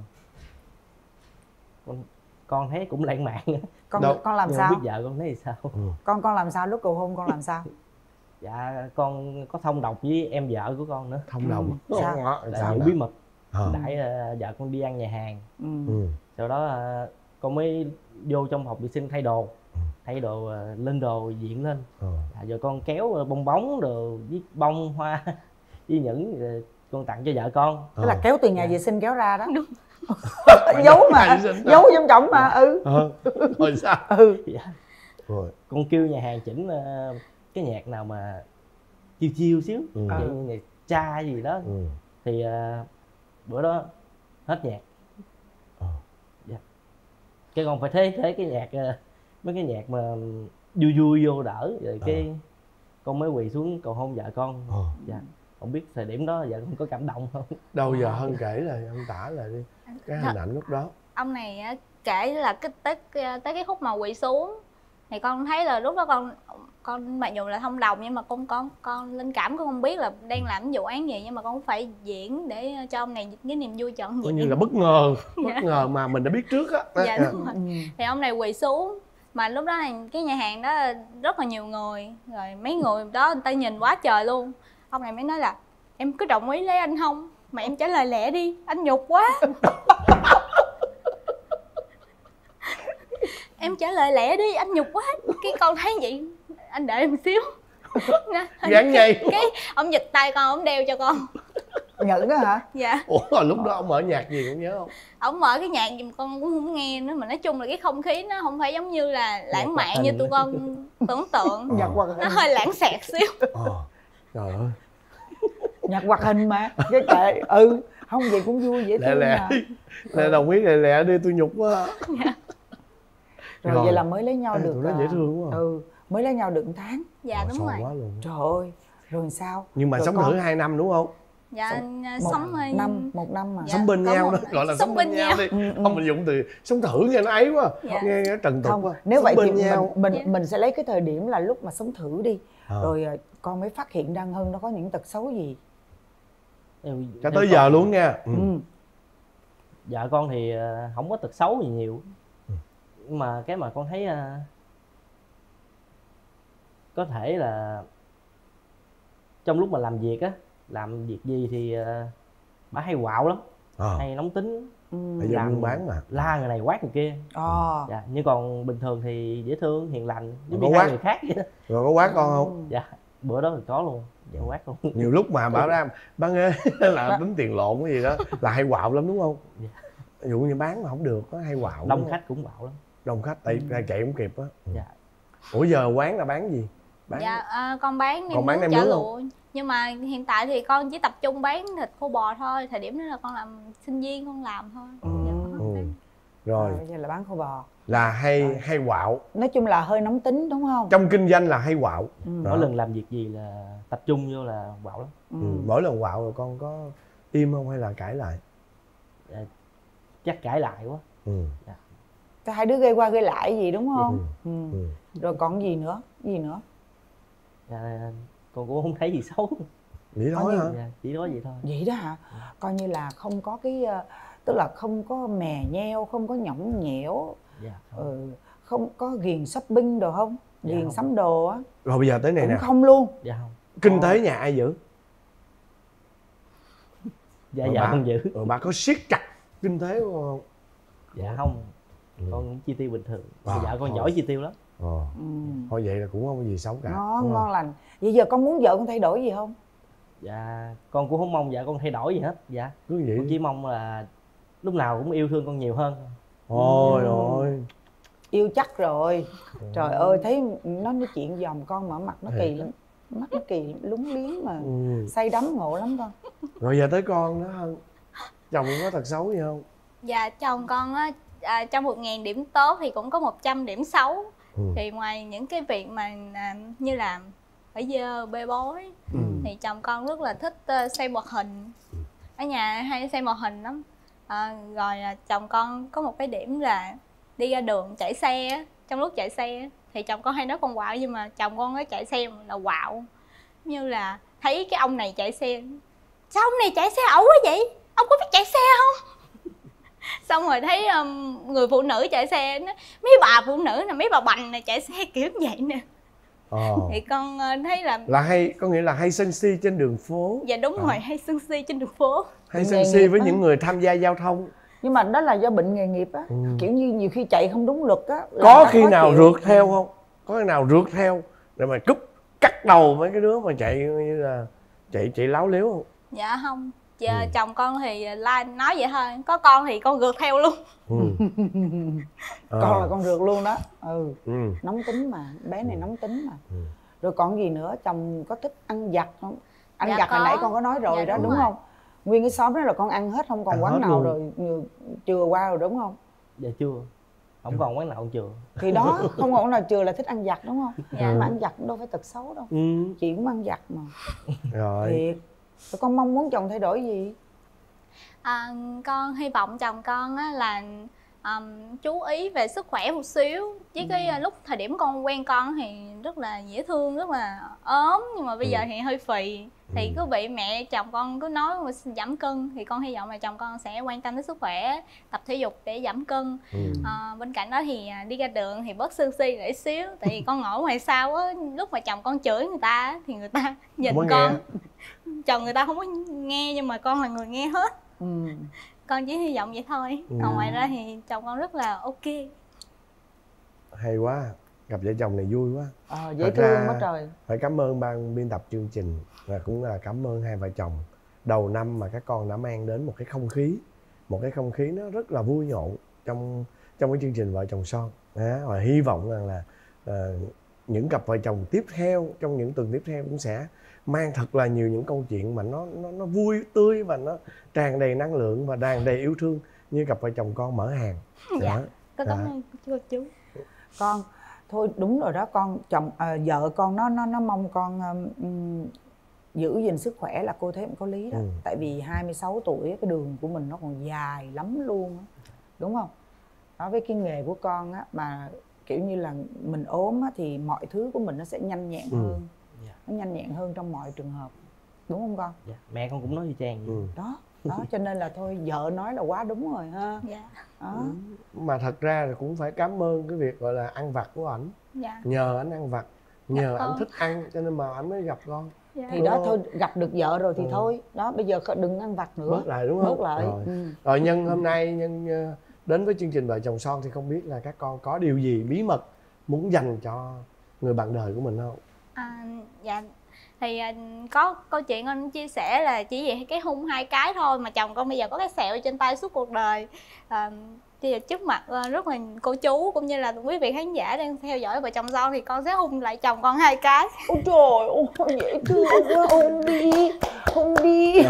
con thấy cũng lãng mạn. Con làm sao? Không biết vợ con thấy sao. Con làm sao lúc cầu hôn con làm sao? Dạ con có thông đồng với em vợ của con nữa. Thông đồng? Sao? Là giữ bí mật. Đãi vợ con đi ăn nhà hàng. Sau đó con mới vô trong phòng vệ sinh thay đồ. Lên đồ diện lên. Rồi con kéo bong bóng rồi với bông hoa với những con tặng cho vợ con. Tức là kéo từ nhà vệ sinh kéo ra đó. Đúng. Giấu mà, giấu trong trọng mà. Rồi sao? Dạ. Rồi con kêu nhà hàng chỉnh cái nhạc nào mà chill chill xíu, như nhạc cha gì đó. Thì bữa đó hết nhạc. Dạ. Cái con phải thế cái nhạc, mấy cái nhạc mà vui vui vô đỡ rồi cái con mới quỳ xuống cầu hôn vợ con. Dạ. Không biết thời điểm đó vợ con có cảm động không? Đâu giờ Hân kể là Hân tả lại đi cái hình ảnh lúc đó. Ông này kể là tới cái khúc mà quỳ xuống thì con thấy là lúc đó con mặc dù là thông đồng nhưng mà con linh cảm con không biết là đang làm cái vụ án gì, nhưng mà con cũng phải diễn để cho ông này cái niềm vui cho ông coi như là bất ngờ mà mình đã biết trước á. Dạ đúng rồi. Thì ông này quỳ xuống mà lúc đó này cái nhà hàng đó rất là nhiều người, rồi mấy người đó người ta nhìn quá trời luôn. Ông này mới nói là em cứ đồng ý lấy anh không, mà em trả lời lẹ đi, anh nhục quá. Em trả lời lẹ đi, anh nhục quá. Cái con thấy vậy, anh đợi em xíu. Gắn ngay. Cái ông giật tay con, ông đeo cho con. Nhẫn đó hả? Dạ. Ủa lúc đó ông mở nhạc gì cũng nhớ không? Ông mở cái nhạc gì mà con cũng không nghe nữa, mà nói chung là cái không khí nó không phải giống như là lãng mạn như tụi con tưởng tượng. Nhạc hoạt hình. Nó hơi lãng xẹt xíu. Trời ơi. Nhạc hoạt hình mà. Cái kệ không vậy cũng vui dễ thương mà. Lẹ đồng ý lẹ đi, tôi nhục quá. Rồi vậy là mới lấy nhau được. Tụi nó dễ thương quá. Mới lấy nhau được 1 tháng. Dạ đúng rồi. Quá luôn. Trời ơi. Rồi sao? Nhưng mà rồi sống thử 2 năm đúng không? Dạ sống 1 năm mà. Dạ, sống bên nhau đó, gọi là sống bên nhau đi. Không mình dùng từ sống thử nghe nó ấy quá. Nghe nó trần tục quá. Nếu vậy thì mình sẽ lấy cái thời điểm là lúc mà sống thử đi. Rồi con mới phát hiện Đăng Hân nó có những tật xấu gì. Cho tới giờ luôn nha. Vợ con thì không có tật xấu gì nhiều. Nhưng mà cái mà con thấy có thể là trong lúc mà làm việc á, làm việc gì thì bà hay quạo lắm, hay nóng tính, làm bán mà la người này quát người kia. Dạ, nhưng còn bình thường thì dễ thương, hiền lành, giống như hai người khác vậy đó. Rồi có quát con không? Dạ, bữa đó thì có luôn, dạ quát luôn. Nhiều lúc mà bảo ra bán ơi là tính tiền lộn cái gì đó là hay quạo lắm đúng không? Dạ. Ví dụ như bán mà không được có hay quạo. Đông khách cũng quạo lắm. Đông khách tại chạy không kịp á. Dạ. Ủa giờ quán là bán gì? Dạ con bán nem nướng chả lụa. Nhưng mà hiện tại thì con chỉ tập trung bán thịt khô bò thôi. Thời điểm đó là con làm sinh viên con làm thôi. Rồi bây giờ là bán khô bò. Là hay quạo. Nói chung là hơi nóng tính đúng không? Trong kinh doanh là hay quạo. Mỗi lần làm việc gì là tập trung vô là quạo lắm. Mỗi lần quạo rồi con có im không hay là cãi lại? Chắc cãi lại quá. Cái hai đứa gây qua gây lại gì đúng không? Rồi còn gì nữa? Con cũng không thấy gì xấu. Vậy thôi hả? Dạ, chỉ nói vậy thôi. Vậy đó hả? Coi như là không có cái, tức là không có mè nheo, không có nhõng nhẽo. Dạ, không có ghiền shopping đồ không? Ghiền sắm đồ á. Rồi bây giờ tới này cũng nè. Không luôn. Dạ không. Kinh tế nhà ai giữ? Dạ dạ không giữ. Rồi bà có siết chặt kinh tế không? Dạ không. Con cũng chi tiêu bình thường. Dạ con giỏi chi tiêu lắm. Thôi vậy là cũng không có gì xấu cả. Ngon lành. Vậy giờ con muốn vợ con thay đổi gì không? Dạ con cũng không mong dạ con thay đổi gì hết. Dạ cứ vậy. Con chỉ mong là lúc nào cũng yêu thương con nhiều hơn. Ôi ôi, Yêu chắc rồi. Trời ơi, thấy nó nói chuyện dòm con mà mặt nó kỳ lắm. Mắt nó kỳ lúng liếng mà say đắm ngộ lắm con. rồi giờ tới con đó hơn. Chồng có tật xấu gì không? Dạ chồng con á, trong 1000 điểm tốt thì cũng có 100 điểm xấu. Thì ngoài những cái việc mà như là phải dơ bê bối thì chồng con rất là thích xem hoạt hình. Ở nhà hay xem hoạt hình lắm. Rồi chồng con có một cái điểm là đi ra đường chạy xe. Trong lúc chạy xe thì chồng con hay nói con quạo, nhưng mà chồng con nói chạy xe là quạo. Như là thấy cái ông này chạy xe, sao ông này chạy xe ẩu quá vậy, ông có biết chạy xe không? Xong rồi thấy người phụ nữ chạy xe, mấy bà phụ nữ nè, mấy bà bành này chạy xe kiểu vậy nè. Thì con thấy là hay, có nghĩa là hay sân si trên đường phố. Dạ đúng rồi, hay sân si trên đường phố, hay sân si với những người tham gia giao thông. Nhưng mà đó là do bệnh nghề nghiệp á. Kiểu như nhiều khi chạy không đúng luật á. Có khi nào rượt theo không? Có khi nào rượt theo để mà cắt đầu mấy cái đứa mà chạy như là chạy láo liếu không? Dạ không. Chồng con thì nói vậy thôi, có con thì con rượt theo luôn. Con là con rượt luôn đó. Nóng tính mà, bé này nóng tính mà. Rồi còn gì nữa, chồng có thích ăn vặt không? Ăn vặt hồi nãy con có nói rồi đó, đúng không? Nguyên cái xóm đó là con ăn hết không còn quán nào rồi chừa qua rồi đúng không? Dạ chưa, không còn quán nào chừa. Thì đó, không còn quán nào chừa là thích ăn vặt đúng không? Mà ăn vặt cũng đâu phải tật xấu đâu. Chị cũng ăn vặt mà. Rồi. Thiệt. Rồi con mong muốn chồng thay đổi gì? Con hy vọng chồng con á là chú ý về sức khỏe một xíu. Với cái lúc thời điểm con quen con thì rất là dễ thương, rất là ốm. Nhưng mà bây giờ thì hơi phì. Thì cứ bị mẹ chồng con cứ nói mà giảm cân. Thì con hy vọng là chồng con sẽ quan tâm đến sức khỏe, tập thể dục để giảm cân. Bên cạnh đó thì đi ra đường thì bớt sân si lại xíu. Tại vì con ngồi ngoài sau á, lúc mà chồng con chửi người ta thì người ta nhìn con chồng người ta không có nghe, nhưng mà con là người nghe hết. Con chỉ hy vọng vậy thôi. Còn ngoài ra thì chồng con rất là ok. Hay quá, gặp vợ chồng này vui quá. Dễ thương quá trời. Phải cảm ơn ban biên tập chương trình và cũng là cảm ơn hai vợ chồng. Đầu năm mà các con đã mang đến một cái không khí nó rất là vui nhộn trong cái chương trình Vợ Chồng Son. Và hy vọng rằng là những cặp vợ chồng tiếp theo trong những tuần tiếp theo cũng sẽ mang thật là nhiều những câu chuyện mà nó vui tươi và nó tràn đầy năng lượng và tràn đầy yêu thương như cặp vợ chồng con mở hàng. Dạ, con cảm ơn chú. Con thôi đúng rồi đó, con chồng vợ con nó mong con giữ gìn sức khỏe là cô thấy cũng có lý đó. Tại vì 26 tuổi cái đường của mình nó còn dài lắm luôn á, đúng không? Đó, với cái nghề của con á mà kiểu như là mình ốm á thì mọi thứ của mình nó sẽ nhanh nhẹn hơn. Nó nhanh nhẹn hơn trong mọi trường hợp, đúng không con? Dạ, mẹ con cũng nói y chang. Đó cho nên là thôi vợ nói là quá đúng rồi ha. Đó. Mà thật ra là cũng phải cảm ơn cái việc gọi là ăn vặt của ảnh. Nhờ ảnh ăn vặt, nhờ ảnh thích ăn cho nên mà ảnh mới gặp con. Thì đó thôi, gặp được vợ rồi thì thôi. Đó bây giờ đừng ăn vặt nữa. Bớt lại đúng không? Bớt lại. Rồi nhân hôm nay đến với chương trình Vợ Chồng Son thì không biết là các con có điều gì bí mật muốn dành cho người bạn đời của mình không? Dạ thì có câu chuyện con chia sẻ là chỉ vì cái hung 2 cái thôi mà chồng con bây giờ có cái sẹo trên tay suốt cuộc đời. Thì trước mặt rất là cô chú cũng như là quý vị khán giả đang theo dõi Vợ Chồng Son thì con sẽ hung lại chồng con 2 cái. Ôi trời ơi dễ thương quá, hung đi.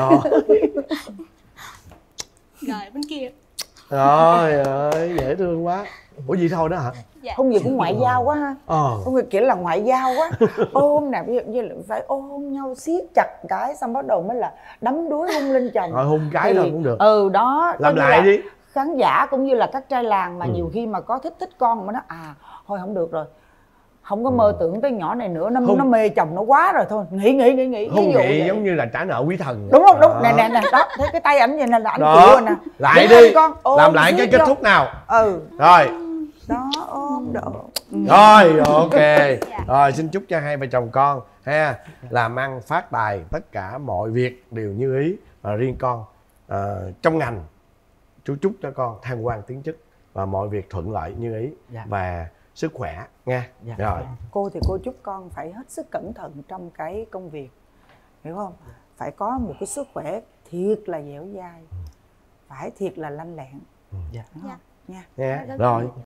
Rồi bên kia. Trời ơi dễ thương quá. Ủa gì thôi đó hả? Dạ. Không gì cũng ngoại giao quá ha. Không người kiểu là ngoại giao quá. Ôm nè, ví dụ như là phải ôm nhau siết chặt cái xong bắt đầu mới là đấm đuối hung lên chồng. Rồi hung cái thôi cũng được. Đó. Làm lại đi. Khán giả cũng như là các trai làng mà nhiều khi mà có thích con mà nó thôi không được rồi. Không có mơ tưởng tới nhỏ này nữa, nó mê chồng nó quá rồi thôi. Nghỉ. Hung nghị giống như là trả nợ quý thần. Đúng không? Đúng. Nè đó, thấy cái tay ảnh vậy nè là ảnh chịu rồi nè. Lại đi. Làm lại cái kết thúc nào. Rồi. Đó ôm độ. Rồi ok. Rồi xin chúc cho hai vợ chồng con ha, làm ăn phát tài, tất cả mọi việc đều như ý. Và riêng con trong ngành, chú chúc cho con thăng quan tiến chức và mọi việc thuận lợi như ý. Và sức khỏe nha. Rồi cô thì cô chúc con phải hết sức cẩn thận trong cái công việc, hiểu không? phải có một cái sức khỏe thiệt là dẻo dai, phải thiệt là lanh lẹn. Dạ. Đúng không? Nha. Nghe rồi